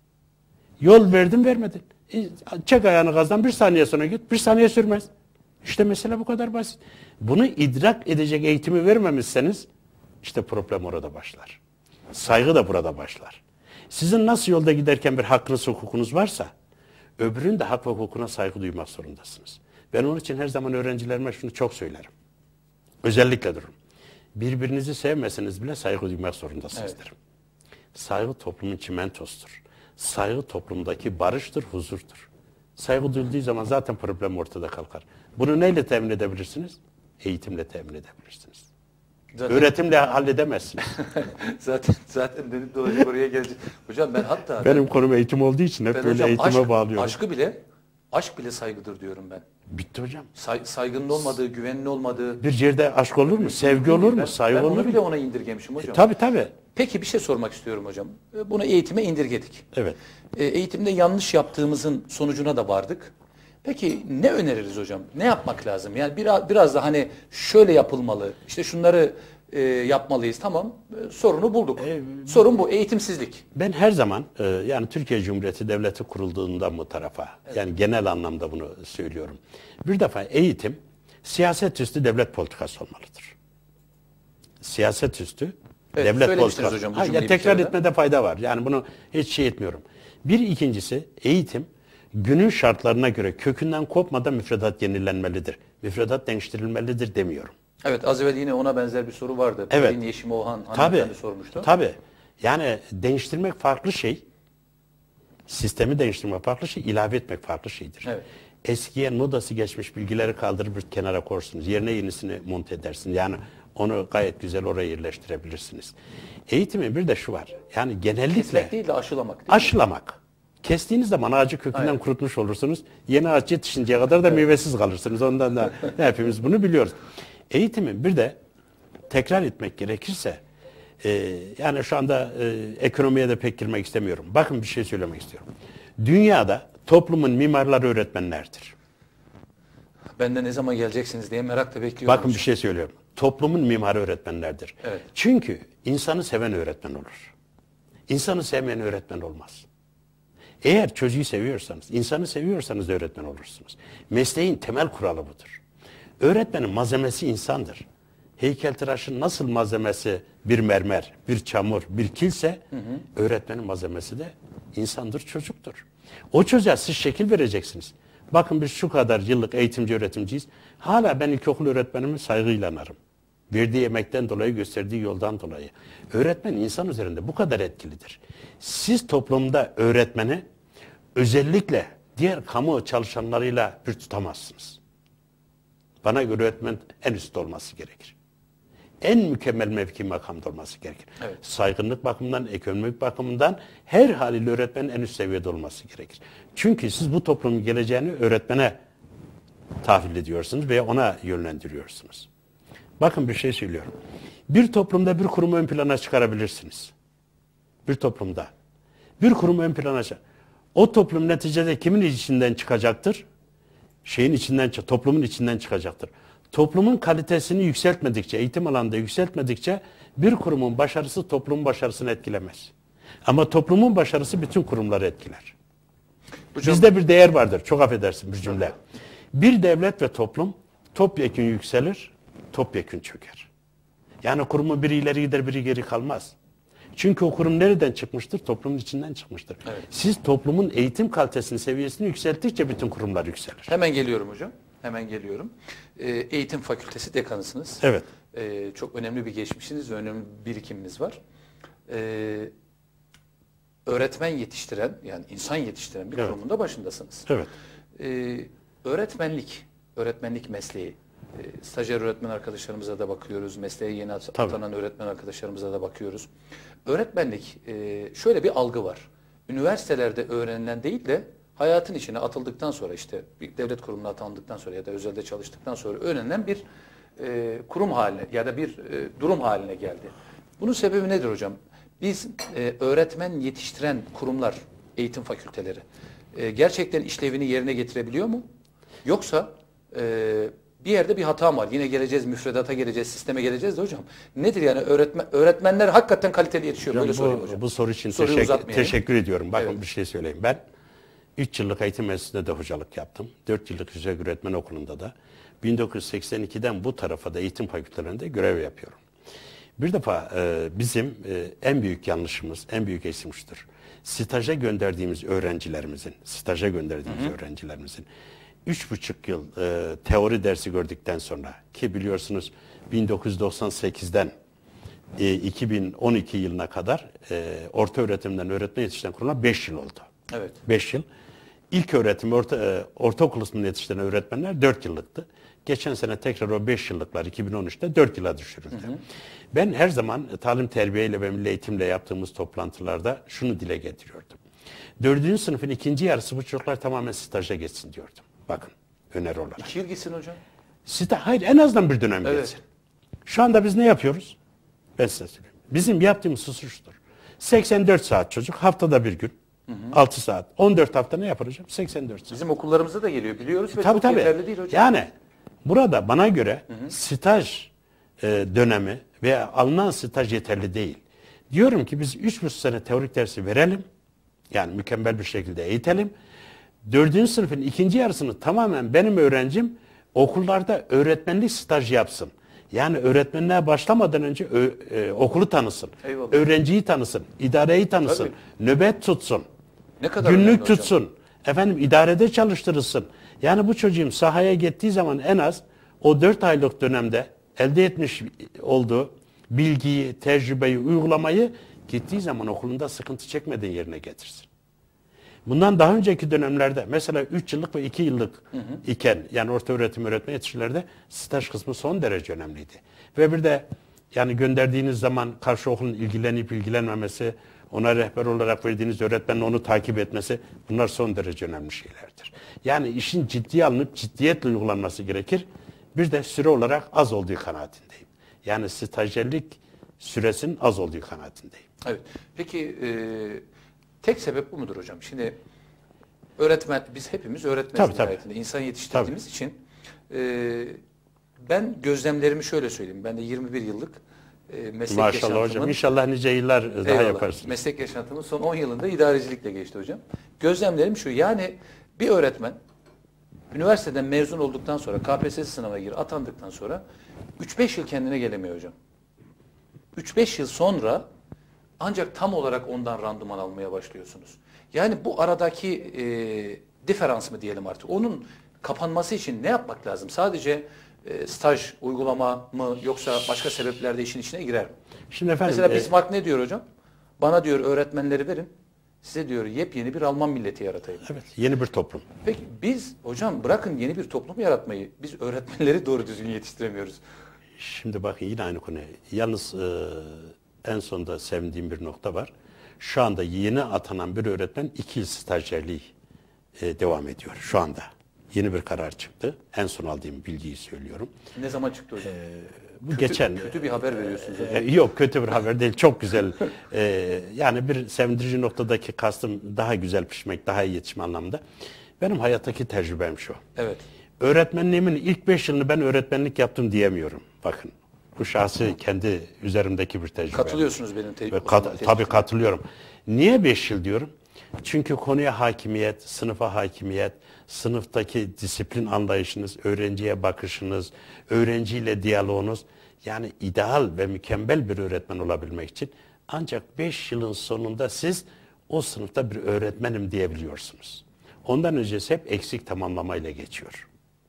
Yol verdin vermedin. Çek ayağını gazdan bir saniye sonra git. Bir saniye sürmez. İşte mesele bu kadar basit. Bunu idrak edecek eğitimi vermemişseniz işte problem orada başlar. Saygı da burada başlar. Sizin nasıl yolda giderken bir hakkınız, hukukunuz varsa öbürünün de hak ve hukukuna saygı duymak zorundasınız. Ben onun için her zaman öğrencilerime şunu çok söylerim. Özellikle durum. Birbirinizi sevmeseniz bile saygı duymak zorundasınız derim. Saygı toplumun çimentosudur. Saygı toplumdaki barıştır, huzurdur. Saygı duyulduğu zaman zaten problem ortada kalkar. Bunu neyle temin edebilirsiniz? Eğitimle temin edebilirsiniz. Öğretimle halledemezsiniz. zaten dedim dolayısıyla oraya geleceğim. Hocam ben hatta... Benim konum eğitim olduğu için hep böyle eğitime bağlıyorum. Aşk bile saygıdır diyorum ben. Bitti hocam. Saygının olmadığı, güvenin olmadığı... Bir yerde aşk olur mu? Sevgi olur mu? Saygı olur mu? Ben onu bile ona indirgemişim hocam. Tabii. Peki bir şey sormak istiyorum hocam. Bunu eğitime indirgedik. Evet. Eğitimde yanlış yaptığımızın sonucuna da vardık. Peki ne öneririz hocam? Ne yapmak lazım? Yani biraz da hani şöyle yapılmalı, işte şunları yapmalıyız. Tamam, sorunu bulduk. Sorun bu, eğitimsizlik. Ben her zaman yani Türkiye Cumhuriyeti Devleti kurulduğundan bu tarafa, yani genel anlamda bunu söylüyorum. Bir defa eğitim siyaset üstü devlet politikası olmalıdır. Siyaset üstü devlet politikası. Hocam, tekrar etmede fayda var. Yani bunu hiç şey etmiyorum. Bir ikincisi, eğitim günün şartlarına göre kökünden kopmadan müfredat yenilenmelidir. Müfredat değiştirilmelidir demiyorum. Evet, az evvel yine ona benzer bir soru vardı. Evet. Pelin Yeşim Oğhan hanımefendi sormuştu. Tabii. Yani değiştirmek farklı şey. Sistemi değiştirmek farklı şey, ilave etmek farklı şeydir. Evet. Eskiyen modası geçmiş bilgileri kaldırıp bir kenara korsunuz. Yerine yenisini monte edersiniz. Yani onu gayet güzel oraya yerleştirebilirsiniz. Eğitimin bir de şu var. Yani genellikle... Kesmek değil de aşılamak. Değil aşılamak. Kestiğiniz zaman ağacı kökünden kurutmuş olursunuz. Yeni ağaç yetişinceye kadar da meyvesiz kalırsınız. Ondan da hepimiz bunu biliyoruz. Eğitimin bir de tekrar etmek gerekirse yani şu anda ekonomiye de pek girmek istemiyorum. Bakın bir şey söylemek istiyorum. Dünyada toplumun mimarları öğretmenlerdir. Ben de ne zaman geleceksiniz diye merakla bekliyorum. Bakın bir şey söylüyorum. Toplumun mimarı öğretmenlerdir. Evet. Çünkü insanı seven öğretmen olur. İnsanı sevmeyen öğretmen olmaz. Eğer çocuğu seviyorsanız, insanı seviyorsanız öğretmen olursunuz. Mesleğin temel kuralı budur. Öğretmenin malzemesi insandır. Heykeltıraşın nasıl malzemesi bir mermer, bir çamur, bir kilse, öğretmenin malzemesi de insandır, çocuktur. O çocuğa siz şekil vereceksiniz. Bakın biz şu kadar yıllık eğitimci öğretimciyiz. Hala ben ilkokul öğretmenimi saygıyla anarım. Verdiği emekten dolayı, gösterdiği yoldan dolayı. Öğretmen insan üzerinde bu kadar etkilidir. Siz toplumda öğretmeni özellikle diğer kamu çalışanlarıyla bir tutamazsınız. Bana göre öğretmen en üstte olması gerekir. En mükemmel mevki makamda olması gerekir. Evet. Saygınlık bakımından, ekonomik bakımından her haliyle öğretmenin en üst seviyede olması gerekir. Çünkü siz bu toplumun geleceğini öğretmene tahvil ediyorsunuz veya ona yönlendiriyorsunuz. Bakın bir şey söylüyorum. Bir toplumda bir kurumu ön plana çıkarabilirsiniz. Bir toplumda. Bir kurumu ön plana çıkar. O toplum neticede kimin içinden çıkacaktır? Toplumun içinden çıkacaktır. Toplumun kalitesini yükseltmedikçe, eğitim alanında yükseltmedikçe bir kurumun başarısı toplumun başarısını etkilemez. Ama toplumun başarısı bütün kurumları etkiler. Hocam, bizde bir değer vardır. Çok affedersin bir cümle. Bir devlet ve toplum topyekün yükselir, topyekün çöker. Yani kurumun biri ileri gider, biri geri kalmaz. Çünkü o kurum nereden çıkmıştır? Toplumun içinden çıkmıştır. Evet. Siz toplumun eğitim kalitesini, seviyesini yükselttikçe bütün kurumlar yükselir. Hemen geliyorum hocam. Hemen geliyorum. Eğitim Fakültesi dekanısınız. Evet. Çok önemli bir geçmişiniz ve önemli bir birikiminiz var. Öğretmen yetiştiren, yani insan yetiştiren bir kurumun da başındasınız. Evet. Öğretmenlik mesleği. Stajyer öğretmen arkadaşlarımıza da bakıyoruz. Mesleğe yeni atanan öğretmen arkadaşlarımıza da bakıyoruz. Öğretmenlik, şöyle bir algı var. Üniversitelerde öğrenilen değil de hayatın içine atıldıktan sonra, işte bir devlet kurumuna atandıktan sonra ya da özelde çalıştıktan sonra öğrenilen bir kurum haline ya da bir durum haline geldi. Bunun sebebi nedir hocam? Biz öğretmen yetiştiren kurumlar, eğitim fakülteleri gerçekten işlevini yerine getirebiliyor mu? Yoksa bir yerde bir hata var. Yine geleceğiz, müfredata geleceğiz, sisteme geleceğiz de hocam. Nedir yani öğretmenler hakikaten kaliteli yetişiyor? Hocam, böyle sorayım hocam. Bu soru için teşekkür ediyorum. Bakın bir şey söyleyeyim. Ben 3 yıllık eğitim müessesesinde de hocalık yaptım. 4 yıllık yüksek öğretmen okulunda da. 1982'den bu tarafa da eğitim fakültelerinde görev yapıyorum. Bir defa bizim en büyük yanlışımız, en büyük eksimizdir. Staja gönderdiğimiz öğrencilerimizin, 3,5 yıl teori dersi gördükten sonra, ki biliyorsunuz 1998'den 2012 yılına kadar orta öğretimden öğretmen yetiştiren kurumlar 5 yıl oldu. Evet. 5 yıl. İlk öğretim, ortaokul sınıfında yetiştiren öğretmenler 4 yıllıktı. Geçen sene tekrar o 5 yıllıklar 2013'te 4 yıla düşürüldü. Ben her zaman talim terbiyeyle ve milli eğitimle yaptığımız toplantılarda şunu dile getiriyordum. 4. sınıfın ikinci yarısı bu çocuklar tamamen staja geçsin diyordum. Bakın, öneri olarak. 2 yıl gitsin hocam. Hayır, en azından bir dönem geçsin. Şu anda biz ne yapıyoruz? Ben size söyleyeyim. Bizim yaptığımız suçtur. 84 saat çocuk, haftada bir gün. 6 saat. 14 hafta ne yapar hocam? 84 saat. Bizim okullarımıza da geliyor biliyoruz ve Tabii çok yeterli değil hocam. Yani burada bana göre staj dönemi veya alınan staj yeterli değil. Diyorum ki biz 3,5 sene teorik dersi verelim. Yani mükemmel bir şekilde eğitelim. 4. sınıfın ikinci yarısını tamamen benim öğrencim okullarda öğretmenlik stajı yapsın. Yani öğretmenliğe başlamadan önce okulu tanısın. Eyvallah. Öğrenciyi tanısın, idareyi tanısın, Tabii. nöbet tutsun, Ne kadar günlük önemli tutsun, hocam. efendim idarede çalıştırılsın. Yani bu çocuğum sahaya gittiği zaman en az o 4 aylık dönemde elde etmiş olduğu bilgiyi, tecrübeyi, uygulamayı gittiği zaman okulunda sıkıntı çekmeden yerine getirsin. Bundan daha önceki dönemlerde mesela 3 yıllık ve 2 yıllık iken yani orta öğretim öğretmen yetiştirmelerde staj kısmı son derece önemliydi. Ve bir de yani gönderdiğiniz zaman karşı okulun ilgilenip ilgilenmemesi, ona rehber olarak verdiğiniz öğretmenin onu takip etmesi bunlar son derece önemli şeylerdir. Yani işin ciddiye alınıp ciddiyetle uygulanması gerekir. Bir de süre olarak az olduğu kanaatindeyim. Yani stajyerlik süresinin az olduğu kanaatindeyim. Evet. Peki tek sebep bu mudur hocam? Şimdi öğretmen, biz hepimiz öğretmeniz nihayetinde. İnsan yetiştirdiğimiz için ben gözlemlerimi şöyle söyleyeyim. Ben de 21 yıllık meslek Maşallah yaşantımın... hocam. İnşallah nice yıllar daha Eyvallah. yaparsınız. Meslek yaşantımın son 10 yılında idarecilikle geçti hocam. Gözlemlerim şu. Yani bir öğretmen üniversiteden mezun olduktan sonra KPSS sınavına atandıktan sonra 3-5 yıl kendine gelemiyor hocam. 3-5 yıl sonra ancak tam olarak ondan randıman almaya başlıyorsunuz. Yani bu aradaki diferans mı diyelim artık. Onun kapanması için ne yapmak lazım? Sadece staj, uygulama mı yoksa başka sebepler de işin içine girer mi? Şimdi efendim, mesela Bismarck ne diyor hocam? Bana diyor öğretmenleri verin. Size diyor yepyeni bir Alman milleti yaratayım. Evet, yeni bir toplum. Peki biz hocam bırakın yeni bir toplum yaratmayı. Biz öğretmenleri doğru düzgün yetiştiremiyoruz. Şimdi bakın yine aynı konu. Yalnız en sonunda sevindiğim bir nokta var. Şu anda yeni atanan bir öğretmen 2 yıl stajyerliği devam ediyor şu anda. Yeni bir karar çıktı. En son aldığım bilgiyi söylüyorum. Ne zaman çıktı hocam? Bu geçen kötü bir haber veriyorsunuz. Yok kötü bir haber değil. Çok güzel. Yani bir sevindirici noktadaki kastım daha güzel pişmek, daha iyi yetişme anlamında. Benim hayattaki tecrübem şu. Evet. Öğretmenliğimin ilk 5 yılını ben öğretmenlik yaptım diyemiyorum. Bakın. Bu şahsi kendi üzerimdeki bir tecrübe. Katılıyorsunuz benim Tabii katılıyorum. Niye 5 yıl diyorum? Çünkü konuya hakimiyet, sınıfa hakimiyet, sınıftaki disiplin anlayışınız, öğrenciye bakışınız, öğrenciyle diyaloğunuz, yani ideal ve mükemmel bir öğretmen olabilmek için ancak 5 yılın sonunda siz o sınıfta bir öğretmenim diyebiliyorsunuz. Ondan öncesi hep eksik tamamlamayla geçiyor.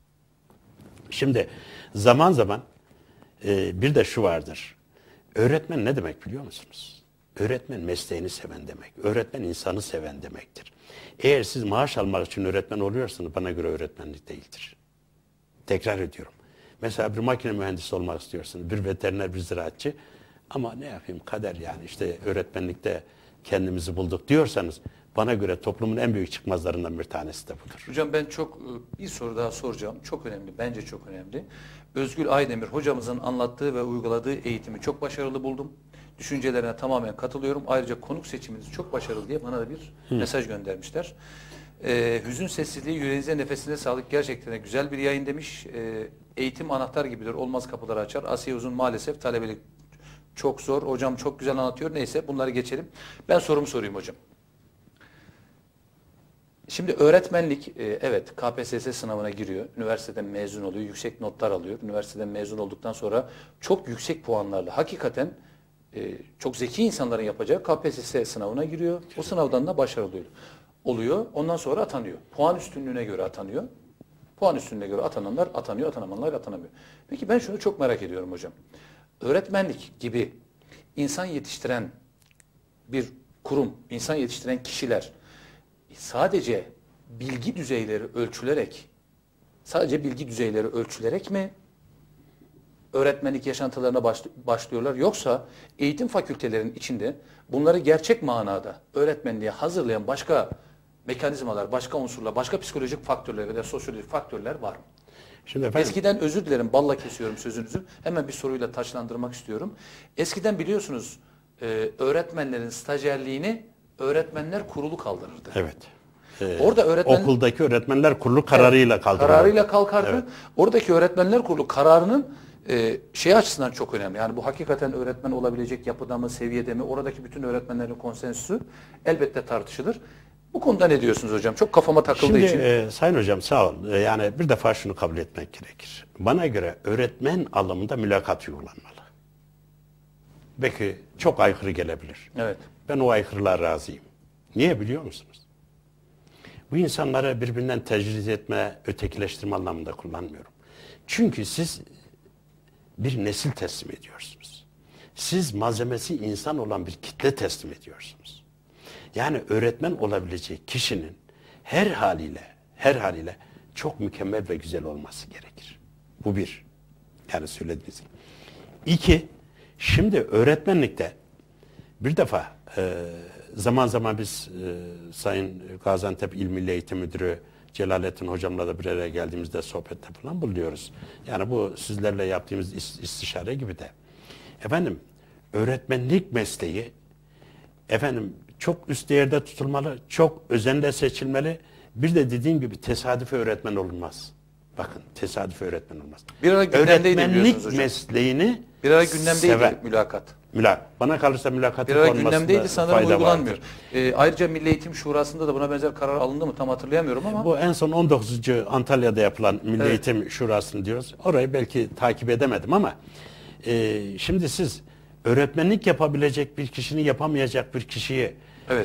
Şimdi zaman zaman bir de şu vardır. Öğretmen ne demek biliyor musunuz? Öğretmen mesleğini seven demek. Öğretmen insanı seven demektir. Eğer siz maaş almak için öğretmen oluyorsanız bana göre öğretmenlik değildir. Tekrar ediyorum. Mesela bir makine mühendisi olmak istiyorsunuz. Bir veteriner, bir ziraatçı. Ama ne yapayım kader yani işte öğretmenlikte kendimizi bulduk diyorsanız bana göre toplumun en büyük çıkmazlarından bir tanesi de budur. Hocam ben bir soru daha soracağım. Çok önemli. Bence çok önemli. Özgül Aydemir hocamızın anlattığı ve uyguladığı eğitimi çok başarılı buldum. Düşüncelerine tamamen katılıyorum. Ayrıca konuk seçiminiz çok başarılı diye bana da bir mesaj göndermişler. Hüzün sessizliği yüreğinize nefesine sağlık. Gerçekten de güzel bir yayın demiş. Eğitim anahtar gibidir. Olmaz kapıları açar. Asiye Uzun maalesef talebelik çok zor. Hocam çok güzel anlatıyor. Neyse bunları geçelim. Ben sorumu sorayım hocam. Şimdi öğretmenlik evet KPSS sınavına giriyor. Üniversiteden mezun oluyor. Yüksek notlar alıyor. Üniversiteden mezun olduktan sonra çok yüksek puanlarla hakikaten çok zeki insanların yapacağı KPSS sınavına giriyor. O sınavdan da başarılı oluyor. Ondan sonra atanıyor. Puan üstünlüğüne göre atanıyor. Puan üstünlüğüne göre atananlar atanıyor, atanamayanlar atanamıyor. Peki ben şunu çok merak ediyorum hocam. Öğretmenlik gibi insan yetiştiren bir kurum, insan yetiştiren kişiler sadece bilgi düzeyleri ölçülerek mi öğretmenlik yaşantılarına başlıyorlar? Yoksa eğitim fakültelerinin içinde bunları gerçek manada öğretmenliğe hazırlayan başka mekanizmalar, başka unsurlar, başka psikolojik faktörler veya sosyolojik faktörler var mı? Şimdi efendim, Eskiden özür dilerim balla kesiyorum sözünüzü. Hemen bir soruyla taçlandırmak istiyorum. Eskiden biliyorsunuz öğretmenlerin stajyerliğini Öğretmenler Kurulu kaldırırdı. Evet. Orada okuldaki öğretmenler kurulu kararıyla kaldırıldı. Kararıyla kalkardı. Evet. Oradaki öğretmenler kurulu kararının şey açısından çok önemli. Yani bu hakikaten öğretmen olabilecek yapıda mı, seviyede mi? Oradaki bütün öğretmenlerin konsensüsü elbette tartışılır. Bu konuda ne diyorsunuz hocam? Çok kafama takıldığı için. Şimdi Sayın Hocam sağ ol. Yani bir defa şunu kabul etmek gerekir. Bana göre öğretmen alımında mülakat uygulanmalı. Belki çok aykırı gelebilir. Evet. Ben o aykırılığa razıyım. Niye biliyor musunuz? Bu insanları birbirinden tecrit etme, ötekileştirme anlamında kullanmıyorum. Çünkü siz bir nesil teslim ediyorsunuz. Siz malzemesi insan olan bir kitle teslim ediyorsunuz. Yani öğretmen olabilecek kişinin her haliyle çok mükemmel ve güzel olması gerekir. Bu bir. Yani söylediğiniz gibi. İki, şimdi öğretmenlikte bir defa zaman zaman biz Sayın Gaziantep İl Milli Eğitim Müdürü Celalettin Hocam'la da bir araya geldiğimizde sohbette falan bulunuyoruz. Yani bu sizlerle yaptığımız istişare gibi de. Efendim öğretmenlik mesleği çok üst değerde tutulmalı, çok özenle seçilmeli. Bir de dediğim gibi tesadüfi öğretmen olmaz. Bakın tesadüfi öğretmen olmaz. Bir ara gündemdeydi öğretmenlik mesleğini bir ara gündemdeydi mülakat. Bana kalırsa mülakatın bir ara gündemdeydi sanırım uygulanmıyor. Ayrıca Milli Eğitim Şurası'nda da buna benzer karar alındı mı tam hatırlayamıyorum ama. Bu en son 19. Antalya'da yapılan Milli Eğitim Şurası'nı diyoruz. Orayı belki takip edemedim ama şimdi siz öğretmenlik yapabilecek bir kişinin yapamayacak bir kişiyi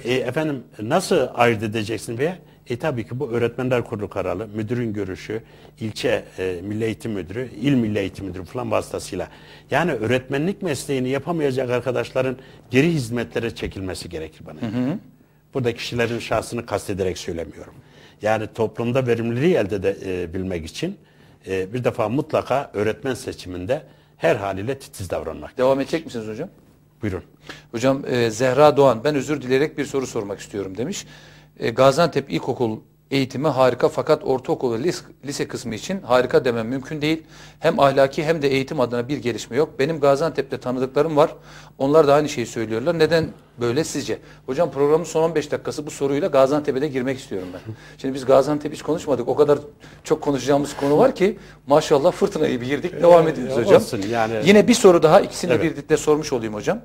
nasıl ayırt edeceksin veya tabii ki bu öğretmenler kurulu kararı, müdürün görüşü, ilçe milli eğitim müdürü, il milli eğitim müdürü falan vasıtasıyla. Yani öğretmenlik mesleğini yapamayacak arkadaşların geri hizmetlere çekilmesi gerekir bana. Burada kişilerin şahsını kastederek söylemiyorum. Yani toplumda verimliliği elde edebilmek için bir defa mutlaka öğretmen seçiminde her haliyle titiz davranmak. Devam edecek misiniz hocam? Buyurun. Hocam Zehra Doğan, ben özür dileyerek bir soru sormak istiyorum demiş. Gaziantep İlkokul eğitimi harika fakat ortaokul ve lise kısmı için harika demem mümkün değil. Hem ahlaki hem de eğitim adına bir gelişme yok. Benim Gaziantep'te tanıdıklarım var. Onlar da aynı şeyi söylüyorlar. Neden böyle sizce? Hocam programın son 15 dakikası bu soruyla Gaziantep'e de girmek istiyorum ben. Şimdi biz Gaziantep hiç konuşmadık. O kadar çok konuşacağımız konu var ki maşallah fırtınayı bir girdik. Devam ediyoruz hocam. Olsun, yani... Yine bir soru daha ikisini birlikte sormuş olayım hocam.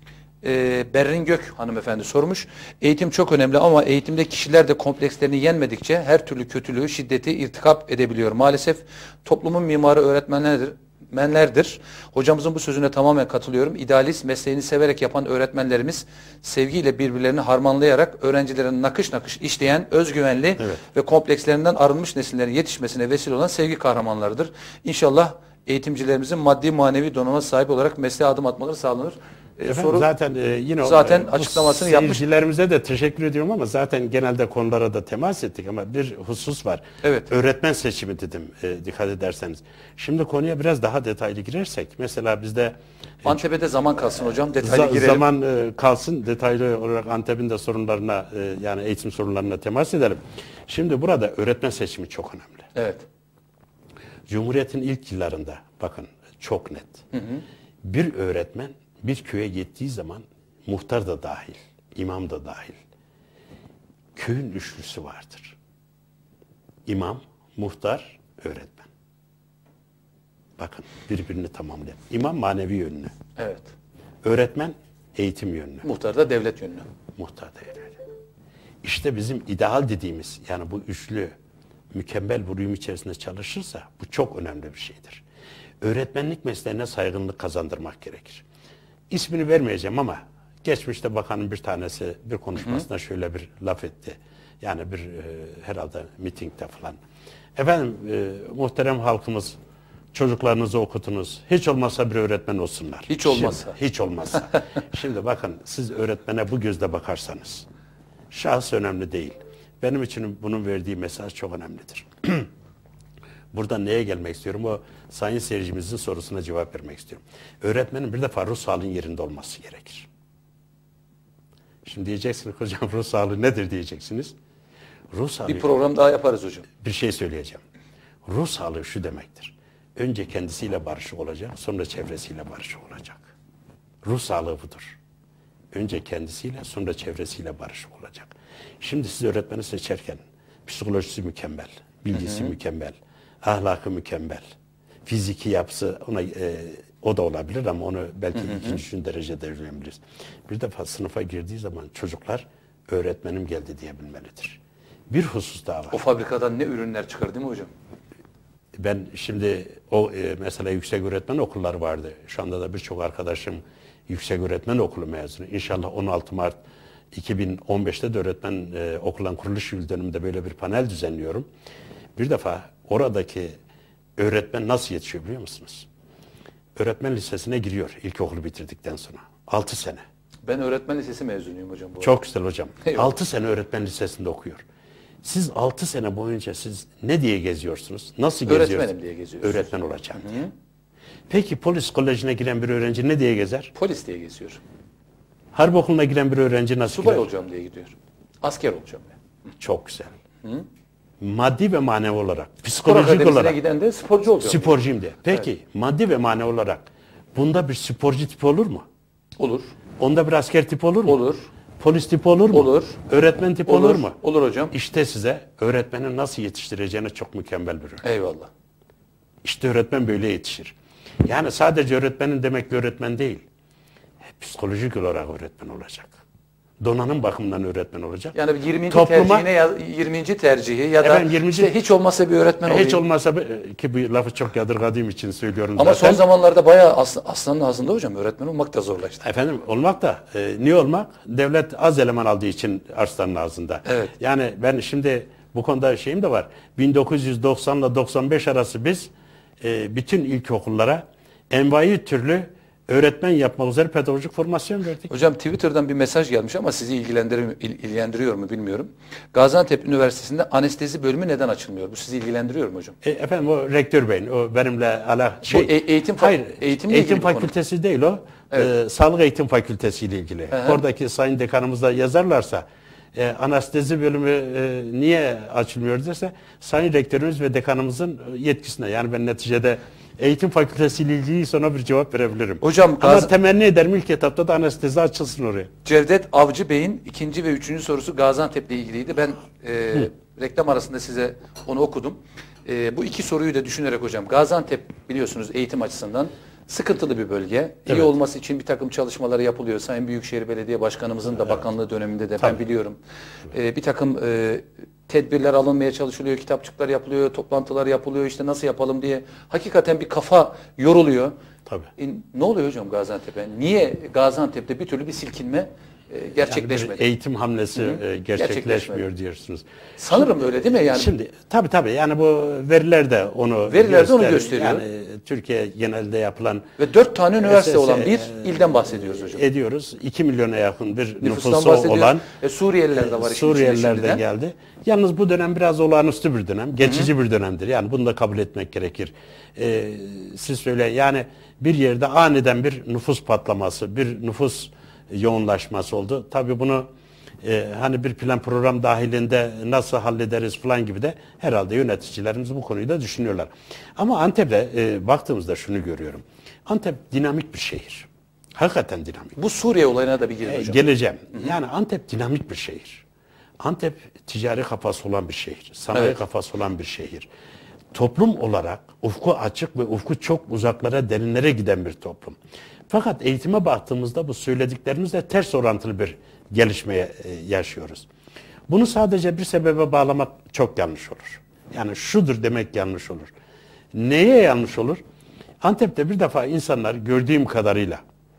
Berrin Gök hanımefendi sormuş. Eğitim çok önemli ama eğitimde kişiler de komplekslerini yenmedikçe her türlü kötülüğü, şiddeti irtikap edebiliyor. Maalesef toplumun mimarı öğretmenlerdir. Hocamızın bu sözüne tamamen katılıyorum. İdealist, mesleğini severek yapan öğretmenlerimiz sevgiyle birbirlerini harmanlayarak öğrencilerin nakış nakış işleyen, özgüvenli ve komplekslerinden arınmış nesillerin yetişmesine vesile olan sevgi kahramanlarıdır. İnşallah eğitimcilerimizin maddi manevi donanıma sahip olarak mesleğe adım atmaları sağlanır. Efendim, zaten yine açıklamasını yapmış. Seyircilerimize de teşekkür ediyorum ama zaten genelde konulara da temas ettik ama bir husus var. Evet. Öğretmen seçimi dedim dikkat ederseniz. Şimdi konuya biraz daha detaylı girersek mesela bizde Antep'e de zaman kalsın hocam, detaylı girelim. Zaman kalsın, detaylı olarak Antep'in de sorunlarına yani eğitim sorunlarına temas edelim. Şimdi burada öğretmen seçimi çok önemli. Evet. Cumhuriyet'in ilk yıllarında bakın çok net. Bir öğretmen bir köye gittiği zaman muhtar da dahil, imam da dahil. Köyün üçlüsü vardır. İmam, muhtar, öğretmen. Bakın birbirini tamamlayan. İmam manevi yönünü. Evet. Öğretmen eğitim yönünü. Muhtar da devlet yönünü. Muhtar da öyle. İşte bizim ideal dediğimiz yani bu üçlü mükemmel bir uyum içerisinde çalışırsa bu çok önemli bir şeydir. Öğretmenlik mesleğine saygınlık kazandırmak gerekir. İsmini vermeyeceğim ama geçmişte bakanın bir tanesi bir konuşmasında şöyle bir laf etti. Yani bir herhalde mitingde falan. Efendim muhterem halkımız çocuklarınızı okutunuz. Hiç olmazsa bir öğretmen olsunlar. Hiç olmazsa. Hiç olmazsa. Şimdi bakın siz öğretmene bu gözle bakarsanız şahıs önemli değil. Benim için bunun verdiği mesaj çok önemlidir. Burada neye gelmek istiyorum? O sayın seyircimizin sorusuna cevap vermek istiyorum. Öğretmenin bir defa ruh sağlığın yerinde olması gerekir. Şimdi diyeceksiniz hocam ruh sağlığı nedir diyeceksiniz. Ruh sağlığı, bir program daha yaparız hocam. Bir şey söyleyeceğim. Ruh sağlığı şu demektir. Önce kendisiyle barışık olacak, sonra çevresiyle barışık olacak. Ruh sağlığı budur. önce kendisiyle sonra çevresiyle barışık olacak. Şimdi siz öğretmeni seçerken psikolojisi mükemmel, bilgisi mükemmel, ahlakı mükemmel, fiziki yapısı ona o da olabilir ama onu belki ikinci, üçüncü derecede öğrenebiliriz. Bir defa sınıfa girdiği zaman çocuklar öğretmenim geldi diyebilmelidir. Bir husus daha var. O fabrikadan ne ürünler çıkar değil mi hocam? Ben şimdi o mesela yüksek öğretmen okulları vardı. Şu anda da birçok arkadaşım yüksek öğretmen okulu mezunu. İnşallah 16 Mart 2015'te de öğretmen okulun kuruluş yıl dönümünde böyle bir panel düzenliyorum. Bir defa oradaki öğretmen nasıl yetişiyor biliyor musunuz? Öğretmen lisesine giriyor ilkokulu bitirdikten sonra. 6 sene. Ben öğretmen lisesi mezunuyum hocam. Çok güzel hocam. 6 sene öğretmen lisesinde okuyor. Siz 6 sene boyunca siz ne diye geziyorsunuz? Nasıl geziyorsunuz? Öğretmenim diye geziyorsunuz. Öğretmen olacağım diye. Peki polis kolejine giren bir öğrenci ne diye gezer? Polis diye geziyor. Harp okuluna giren bir öğrenci nasıl Subay girer? olacağım diye gidiyor. Asker olacağım diye. Çok güzel. Maddi ve manevi olarak, Spor psikolojik akademisine olarak giden de sporcu olacağım. sporcuyum diye. Peki maddi ve manevi olarak bunda bir sporcu tipi olur mu? Olur. Onda bir asker tipi olur mu? Olur. Polis tipi olur mu? Olur. Öğretmen tipi olur mu? Olur hocam. İşte size öğretmenin nasıl yetiştireceğine çok mükemmel bir örnek. Eyvallah. İşte öğretmen böyle yetişir. Yani sadece öğretmenin demek öğretmen değil. Psikolojik olarak öğretmen olacak. Donanım bakımından öğretmen olacak. Yani 20. Topluma, tercihine 20. tercihi ya da efendim, 20. işte hiç olmazsa bir öğretmen olayım. hiç olmazsa ki bu lafı çok yadırgadığım için söylüyorum Ama zaten. son zamanlarda bayağı aslanın ağzında hocam öğretmen olmak da zorlaştı. Efendim olmak da niye olmak? Devlet az eleman aldığı için arslanın ağzında. Evet. Yani ben şimdi bu konuda şeyim de var. 1990 ile 95 arası biz bütün ilkokullara envai türlü öğretmen yapmak üzere pedagojik formasyon verdik. Hocam Twitter'dan bir mesaj gelmiş ama sizi ilgilendiriyor mu bilmiyorum. Gaziantep Üniversitesi'nde anestezi bölümü neden açılmıyor? Bu sizi ilgilendiriyor mu hocam? Efendim o rektör beyin, o benimle eğitim fakültesi değil o. Evet. Sağlık eğitim fakültesi ile ilgili. Oradaki sayın dekanımız da yazarlarsa anestezi bölümü niye açılmıyor derse sayın rektörümüz ve dekanımızın yetkisine. Yani ben neticede eğitim fakültesiyle ilgili sonra bir cevap verebilirim. Hocam, ama temenni ederim ilk etapta da anestezi açılsın oraya. Cevdet Avcı Bey'in 2. ve 3. sorusu Gaziantep'le ilgiliydi. Ben reklam arasında size onu okudum. Bu iki soruyu da düşünerek hocam, Gaziantep biliyorsunuz eğitim açısından sıkıntılı bir bölge. Evet. İyi olması için bir takım çalışmaları yapılıyor. Sayın Büyükşehir Belediye Başkanımızın da bakanlığı döneminde de ben biliyorum. Bir takım tedbirler alınmaya çalışılıyor, kitapçıklar yapılıyor, toplantılar yapılıyor, işte nasıl yapalım diye. Hakikaten bir kafa yoruluyor. Tabii. Ne oluyor hocam Gaziantep'e? Niye Gaziantep'te bir türlü bir silkinme gerçekleşmedi? Yani bir eğitim hamlesi gerçekleşmiyor diyorsunuz. Sanırım öyle değil mi? Yani şimdi tabii yani bu veriler de onu gösteriyor. Yani Türkiye genelde yapılan ve 4 tane üniversite olan bir ilden bahsediyoruz hocam. Ediyoruz. 2 milyona yakın bir nüfusu olan Suriyeliler de var. Suriyeliler de geldi. Yalnız bu dönem biraz olağanüstü bir dönem. Geçici bir dönemdir. Yani bunu da kabul etmek gerekir. Siz söyle yani bir yerde aniden bir nüfus patlaması, bir nüfus yoğunlaşması oldu. Tabii bunu hani bir plan program dahilinde nasıl hallederiz falan gibi de herhalde yöneticilerimiz bu konuyu da düşünüyorlar. Ama Antep'e baktığımızda şunu görüyorum. Antep dinamik bir şehir. Hakikaten dinamik. Bu Suriye olayına da bir girin hocam. Geleceğim. Yani Antep dinamik bir şehir. Antep ticari kafası olan bir şehir. Sanayi kafası olan bir şehir. Toplum olarak ufku açık ve ufku çok uzaklara, derinlere giden bir toplum. Fakat eğitime baktığımızda bu söylediklerimizle ters orantılı bir gelişmeye yaşıyoruz. Bunu sadece bir sebebe bağlamak çok yanlış olur. Yani şudur demek yanlış olur. Neye yanlış olur? Antep'te bir defa insanlar gördüğüm kadarıyla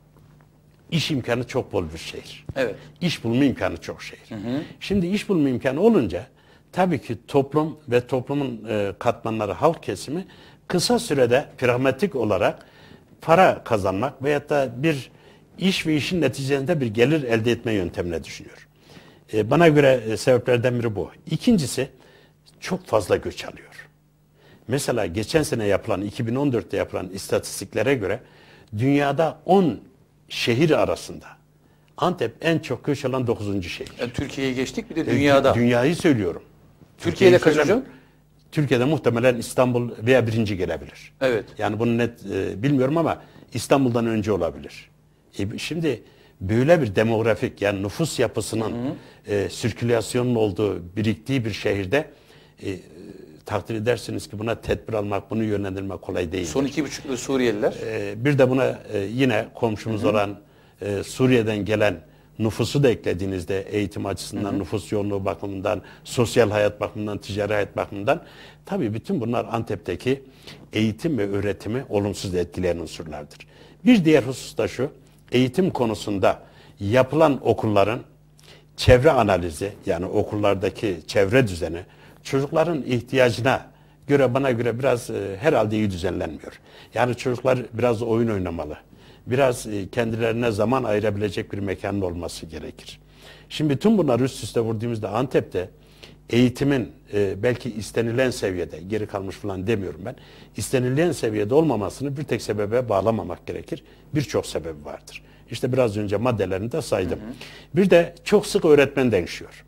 iş imkanı çok bol bir şehir. Evet. İş bulma imkanı çok şehir. Şimdi iş bulma imkanı olunca tabii ki toplum ve toplumun katmanları, halk kesimi kısa sürede pragmatik olarak para kazanmak veyahut da bir iş ve işin neticesinde bir gelir elde etme yöntemine düşünüyor. Bana göre sebeplerden biri bu. İkincisi çok fazla göç alıyor. Mesela geçen sene yapılan, 2014'te yapılan istatistiklere göre dünyada 10 şehir arasında Antep en çok göç alan 9. şehir. Yani Türkiye'yi geçtik bir de dünyada. Dünyayı söylüyorum. Türkiye'de kaç hocam? Türkiye'de muhtemelen İstanbul veya birinci gelebilir. Evet. Yani bunu net bilmiyorum ama İstanbul'dan önce olabilir. Şimdi böyle bir demografik, yani nüfus yapısının sirkülasyonun olduğu, biriktiği bir şehirde takdir edersiniz ki buna tedbir almak, bunu yönlendirmek kolay değil. Son 2,5 yıl Suriyeliler. Bir de buna yine komşumuz olan Suriye'den gelen nüfusu da eklediğinizde eğitim açısından, nüfus yoğunluğu bakımından, sosyal hayat bakımından, ticari hayat bakımından, tabii bütün bunlar Antep'teki eğitim ve öğretimi olumsuz etkileyen unsurlardır. Bir diğer husus da şu, eğitim konusunda yapılan okulların çevre analizi, yani okullardaki çevre düzeni çocukların ihtiyacına göre, bana göre biraz herhalde iyi düzenlenmiyor. Yani çocuklar biraz oyun oynamalı. Biraz kendilerine zaman ayırabilecek bir mekanın olması gerekir. Şimdi tüm bunları üst üste vurduğumuzda Antep'te eğitimin belki istenilen seviyede, geri kalmış falan demiyorum ben, istenilen seviyede olmamasını bir tek sebebe bağlamamak gerekir. Birçok sebebi vardır. İşte biraz önce maddelerini de saydım. Bir de çok sık öğretmen değişiyor.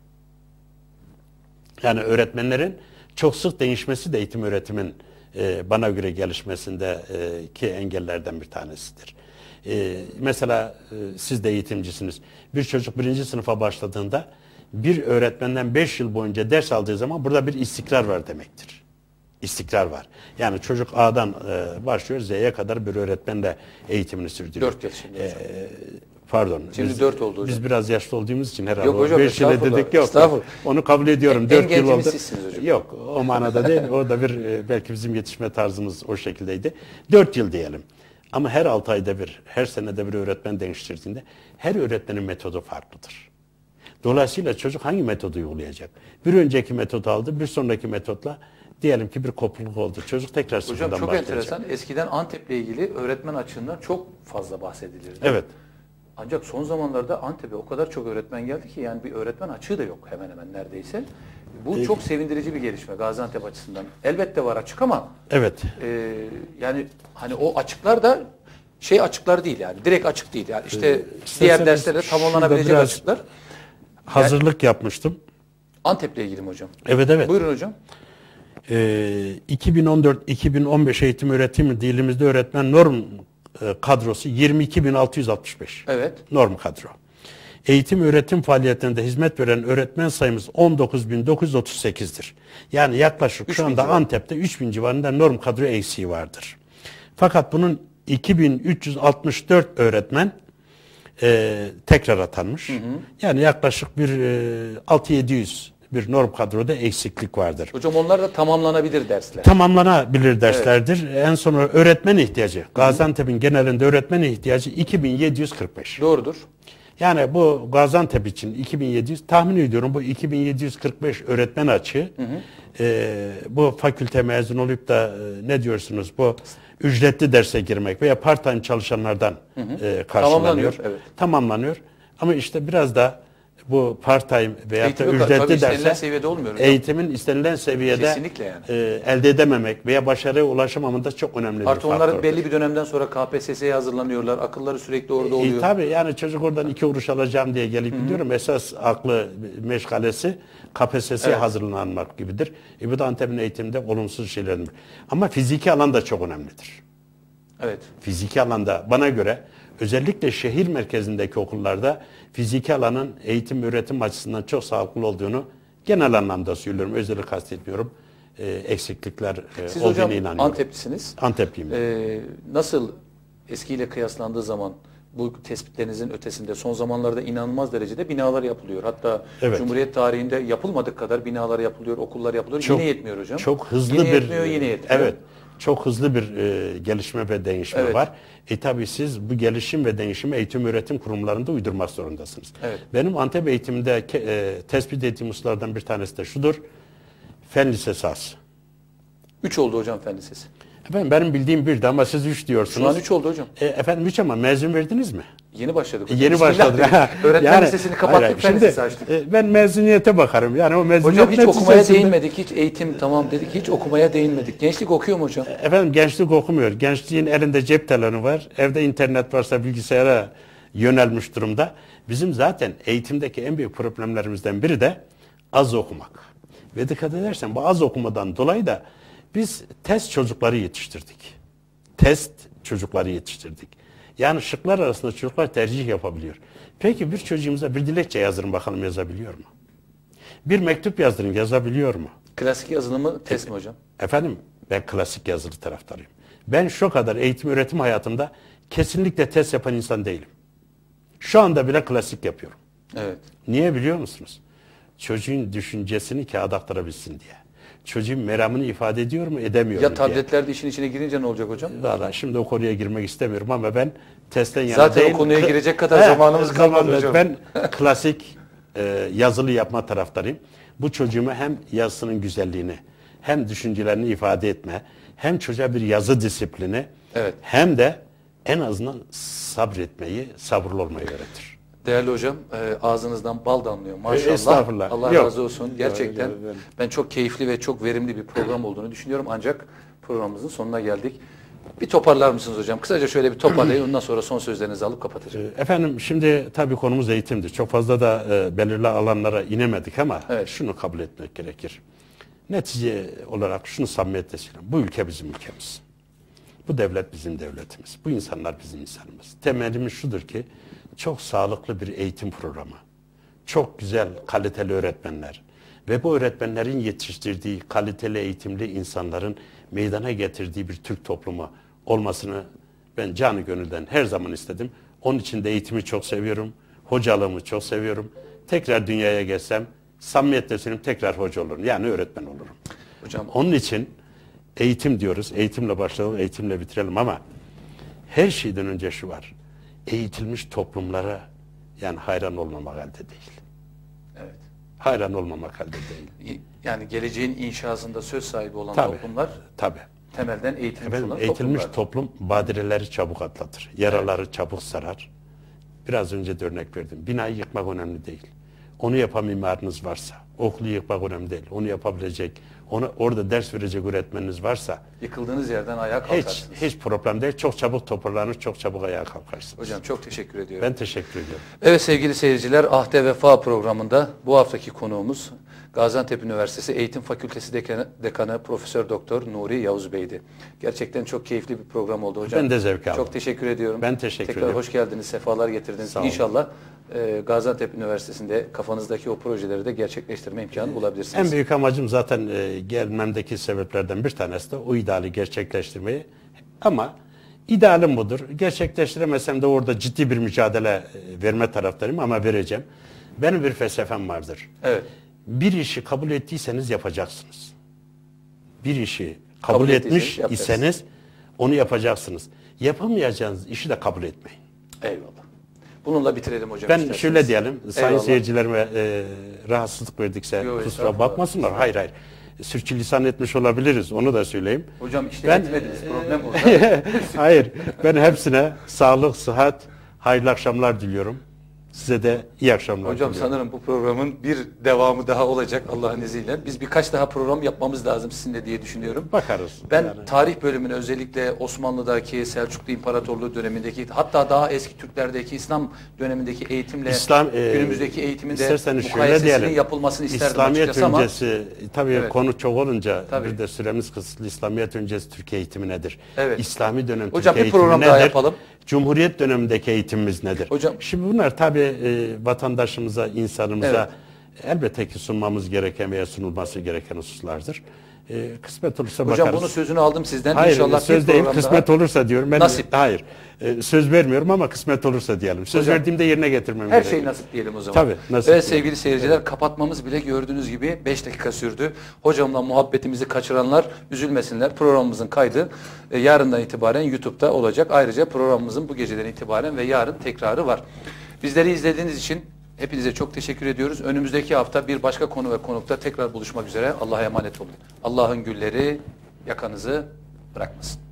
Yani öğretmenlerin çok sık değişmesi de eğitim öğretimin bana göre gelişmesindeki engellerden bir tanesidir. Mesela siz de eğitimcisiniz. Bir çocuk 1. sınıfa başladığında bir öğretmenden 5 yıl boyunca ders aldığı zaman burada bir istikrar var demektir. İstikrar var. Yani çocuk A'dan başlıyor, Z'ye kadar bir öğretmenle eğitimini sürdürüyor. 4 yıl şimdi. Pardon. Şimdi 4 oldu hocam. Biz biraz yaşlı olduğumuz için herhalde. Yok hocam, 5 yıl dedik, yok. Onu kabul ediyorum. 4 yıl oldu. Hocam. Yok, o manada değil. O da bir belki bizim yetişme tarzımız o şekildeydi. 4 yıl diyelim. Ama her 6 ayda bir, her senede bir öğretmen değiştirdiğinde her öğretmenin metodu farklıdır. Dolayısıyla çocuk hangi metodu uygulayacak? Bir önceki metodu aldı, bir sonraki metotla diyelim ki bir kopukluk oldu. Çocuk tekrar sıfırdan başlayacak. Hocam çok enteresan. Eskiden Antep'le ilgili öğretmen açığından çok fazla bahsedilirdi. Evet. Ancak son zamanlarda Antep'e o kadar çok öğretmen geldi ki yani bir öğretmen açığı da yok hemen hemen neredeyse. Bu çok sevindirici bir gelişme Gaziantep açısından. Elbette var açık ama evet. Yani hani o açıklar da açıklar değil yani. Direkt açık değil yani. İşte diğer derslerde tamamlanabilecek açıklar. Hazırlık yapmıştım. Antep'le ilgili mi hocam? Evet. Buyurun hocam. 2014-2015 eğitim öğretim dilimizde öğretmen norm kadrosu 22.665. Evet. Norm kadro. Eğitim öğretim faaliyetlerinde hizmet veren öğretmen sayımız 19.938'dir. Yani yaklaşık şu anda Antep'te 3.000 civarında norm kadro eksiği vardır. Fakat bunun 2.364 öğretmen tekrar atanmış. Yani yaklaşık bir 6-700 bir norm kadroda eksiklik vardır. Hocam onlar da tamamlanabilir dersler. Tamamlanabilir derslerdir. Evet. En sonra öğretmen ihtiyacı. Gaziantep'in genelinde öğretmen ihtiyacı 2745. Doğrudur. Yani bu Gaziantep için 2700, tahmin ediyorum bu 2745 öğretmen açığı bu fakülte mezun olup da ne diyorsunuz bu ücretli derse girmek veya part-time çalışanlardan karşılanıyor. Tamamlanıyor. Ama işte biraz da bu part-time veya da ücretli derse eğitimin istenilen seviyede elde edememek veya başarıya ulaşamamında çok önemli bir faktör. Artı onlar belli bir dönemden sonra KPSS'ye hazırlanıyorlar. Akılları sürekli orada oluyor. Tabii yani çocuk oradan 2 kuruş alacağım diye gelip gidiyorum. Esas aklı meşgalesi KPSS'ye hazırlanmak gibidir. Bu da Antep'in eğitiminde olumsuz şeylerdir. Ama fiziki alan da çok önemlidir. Evet. Fiziki alanda bana göre özellikle şehir merkezindeki okullarda fiziki alanın eğitim öğretim açısından çok sağlıklı olduğunu genel anlamda söylüyorum. Özellikle kastetmiyorum. Eksiklikler Siz olduğuna hocam inanıyorum. Anteplisiniz. Antepliyim. Nasıl eskiyle kıyaslandığı zaman bu tespitlerinizin ötesinde son zamanlarda inanılmaz derecede binalar yapılıyor. Hatta Cumhuriyet tarihinde yapılmadık kadar binalar yapılıyor, okullar yapılıyor. Yine yetmiyor hocam. Çok hızlı yine yetmiyor. Evet. Çok hızlı bir gelişme ve değişme var. Tabii siz bu gelişim ve değişimi eğitim öğretim kurumlarında uydurmak zorundasınız. Evet. Benim Antep eğitiminde tespit ettiğim hususlardan bir tanesi de şudur. Fen lisesi az. 3 oldu hocam fen lisesi. Efendim benim bildiğim 1'di ama siz 3 diyorsunuz. Şu an 3 oldu hocam. Efendim 3 ama mezun verdiniz mi? Yeni başladık hocam. Yeni başladık. Öğretmen lisesini kapattık, fen lisesi açtık. Ben mezuniyete bakarım. Yani o mezuniyet hocam hiç okumaya değinmedik. Hiç eğitim tamam dedik. Hiç okumaya değinmedik. Gençlik okuyor mu hocam? Efendim gençlik okumuyor. Gençliğin elinde cep telefonu var. Evde internet varsa bilgisayara yönelmiş durumda. Bizim zaten eğitimdeki en büyük problemlerimizden biri de az okumak. Ve dikkat edersen bu az okumadan dolayı da biz test çocukları yetiştirdik. Yani şıklar arasında çocuklar tercih yapabiliyor. Peki bir çocuğumuza bir dilekçe yazdırın bakalım yazabiliyor mu? Bir mektup yazdırın yazabiliyor mu? Klasik yazılımı test mi hocam? Efendim ben klasik yazılı taraftarıyım. Ben şu kadar eğitim öğretim hayatımda kesinlikle test yapan insan değilim. Şu anda bile klasik yapıyorum. Evet. Niye biliyor musunuz? Çocuğun düşüncesini kağıda aktarabilsin diye. Çocuğun meramını ifade ediyor mu, edemiyor mu Ya tabletlerde işin içine girince ne olacak hocam? Valla şimdi o konuya girmek istemiyorum ama ben testten yana Zaten değil. o konuya girecek kadar zamanımız kalmadı hocam. Ben klasik yazılı yapma taraftarıyım. Bu çocuğuma hem yazısının güzelliğini, hem düşüncelerini ifade etme, hem çocuğa bir yazı disiplini, evet, hem de en azından sabretmeyi, sabırlı olmayı öğretir. Değerli hocam, ağzınızdan bal damlıyor maşallah. Estağfurullah. Allah Yok. razı olsun. Gerçekten ben çok keyifli ve çok verimli bir program olduğunu düşünüyorum. Ancak programımızın sonuna geldik. Bir toparlar mısınız hocam? Kısaca şöyle bir toparlayın. Ondan sonra son sözlerinizi alıp kapatacağım. Efendim şimdi tabii konumuz eğitimdir. Çok fazla da belirli alanlara inemedik ama evet, şunu kabul etmek gerekir. Netice olarak şunu samimiyetle söylüyorum. Bu ülke bizim ülkemiz. Bu devlet bizim devletimiz. Bu insanlar bizim insanımız. Temelimiz şudur ki çok sağlıklı bir eğitim programı. Çok güzel, kaliteli öğretmenler. Ve bu öğretmenlerin yetiştirdiği kaliteli eğitimli insanların meydana getirdiği bir Türk toplumu olmasını ben canı gönülden her zaman istedim. Onun için de eğitimi çok seviyorum. Hocalığımı çok seviyorum. Tekrar dünyaya gelsem samimiyetle söyleyeyim tekrar hoca olurum. Yani öğretmen olurum. Hocam, onun için eğitim diyoruz. Eğitimle başlayalım, eğitimle bitirelim ama her şeyden önce şu var. Eğitilmiş toplumlara yani hayran olmamak elde değil. evet, Hayran olmamak elde değil. yani geleceğin inşasında söz sahibi olan Tabii, toplumlar tabii. temelden eğitilmiş olan Eğitilmiş toplumlar. toplum badireleri çabuk atlatır. Yaraları çabuk sarar. Biraz önce de örnek verdim. Binayı yıkmak önemli değil. Onu yapan mimarınız varsa, okulu yıkmak önemli değil. Onu yapabilecek, orada ders verecek öğretmeniniz varsa Yıkıldığınız yerden ayağa kalkarsınız. hiç problem değil. Çok çabuk toparlanır, çok çabuk ayağa kalkarsınız. Hocam çok teşekkür ediyorum. Ben teşekkür ediyorum. Evet sevgili seyirciler, Ahde Vefa programında bu haftaki konuğumuz Gaziantep Üniversitesi Eğitim Fakültesi Dekanı Profesör Doktor Nuri Yavuz Bey'di. Gerçekten çok keyifli bir program oldu hocam. Ben de zevk aldım. Çok teşekkür ediyorum. Ben teşekkür Tekrar ederim. hoş geldiniz, sefalar getirdiniz. Sağ olun. İnşallah Gaziantep Üniversitesi'nde kafanızdaki o projeleri de gerçekleştirme imkanı bulabilirsiniz. En büyük amacım zaten gelmemdeki sebeplerden bir tanesi de o ideali gerçekleştirmeyi. Ama idealim budur. Gerçekleştiremesem de orada ciddi bir mücadele verme taraftarıyım ama vereceğim. Benim bir felsefem vardır. Evet. Bir işi kabul ettiyseniz yapacaksınız. Bir işi kabul etmiş iseniz onu yapacaksınız. Yapamayacağınız işi de kabul etmeyin. Eyvallah. Bununla bitirelim hocam. Ben isterseniz. şöyle diyelim, sayın Eyvallah. seyircilerime rahatsızlık verdikse kusura bakmasınlar. Hayır. Sürçülisan etmiş olabiliriz, onu da söyleyeyim. Hocam işte etmediniz, problem orada. Hayır, ben hepsine sağlık, sıhhat, hayırlı akşamlar diliyorum. Size de iyi akşamlar Hocam diliyorum. sanırım bu programın bir devamı daha olacak Allah'ın izniyle. Biz birkaç daha program yapmamız lazım sizinle diye düşünüyorum. Bakarız. Ben yani. tarih bölümünü özellikle Osmanlı'daki, Selçuklu İmparatorluğu dönemindeki, hatta daha eski Türklerdeki İslam dönemindeki eğitimle günümüzdeki eğitimin de mukayesesinin yapılmasını isterdim İslamiyet açıkçası ama öncesi, tabii evet, konu çok olunca tabii, bir de süremiz kısıtlı. İslamiyet öncesi Türkiye eğitimi nedir? Evet. İslami dönem hocam Türkiye bir program eğitimi daha nedir? yapalım. Cumhuriyet dönemindeki eğitimimiz nedir? Hocam, şimdi bunlar tabii vatandaşımıza, insanımıza evet, elbette ki sunmamız gereken veya sunulması gereken hususlardır. Kısmet olursa hocam bakarız. bunu sözünü aldım sizden. Hayır, İnşallah söz bir değil, program kısmet daha. olursa diyorum. Ben, Nasip. Hayır, söz vermiyorum ama kısmet olursa diyelim. Söz Hocam, verdiğimde yerine getirmem her gerekiyor. şey nasip diyelim o zaman. Tabii, nasip. Evet sevgili seyirciler, kapatmamız bile gördüğünüz gibi 5 dakika sürdü. Hocamla muhabbetimizi kaçıranlar üzülmesinler. Programımızın kaydı yarından itibaren YouTube'da olacak. Ayrıca programımızın bu geceden itibaren ve yarın tekrarı var. Bizleri izlediğiniz için hepinize çok teşekkür ediyoruz. Önümüzdeki hafta bir başka konu ve konukta tekrar buluşmak üzere. Allah'a emanet olun. Allah'ın gülleri yakanızı bırakmasın.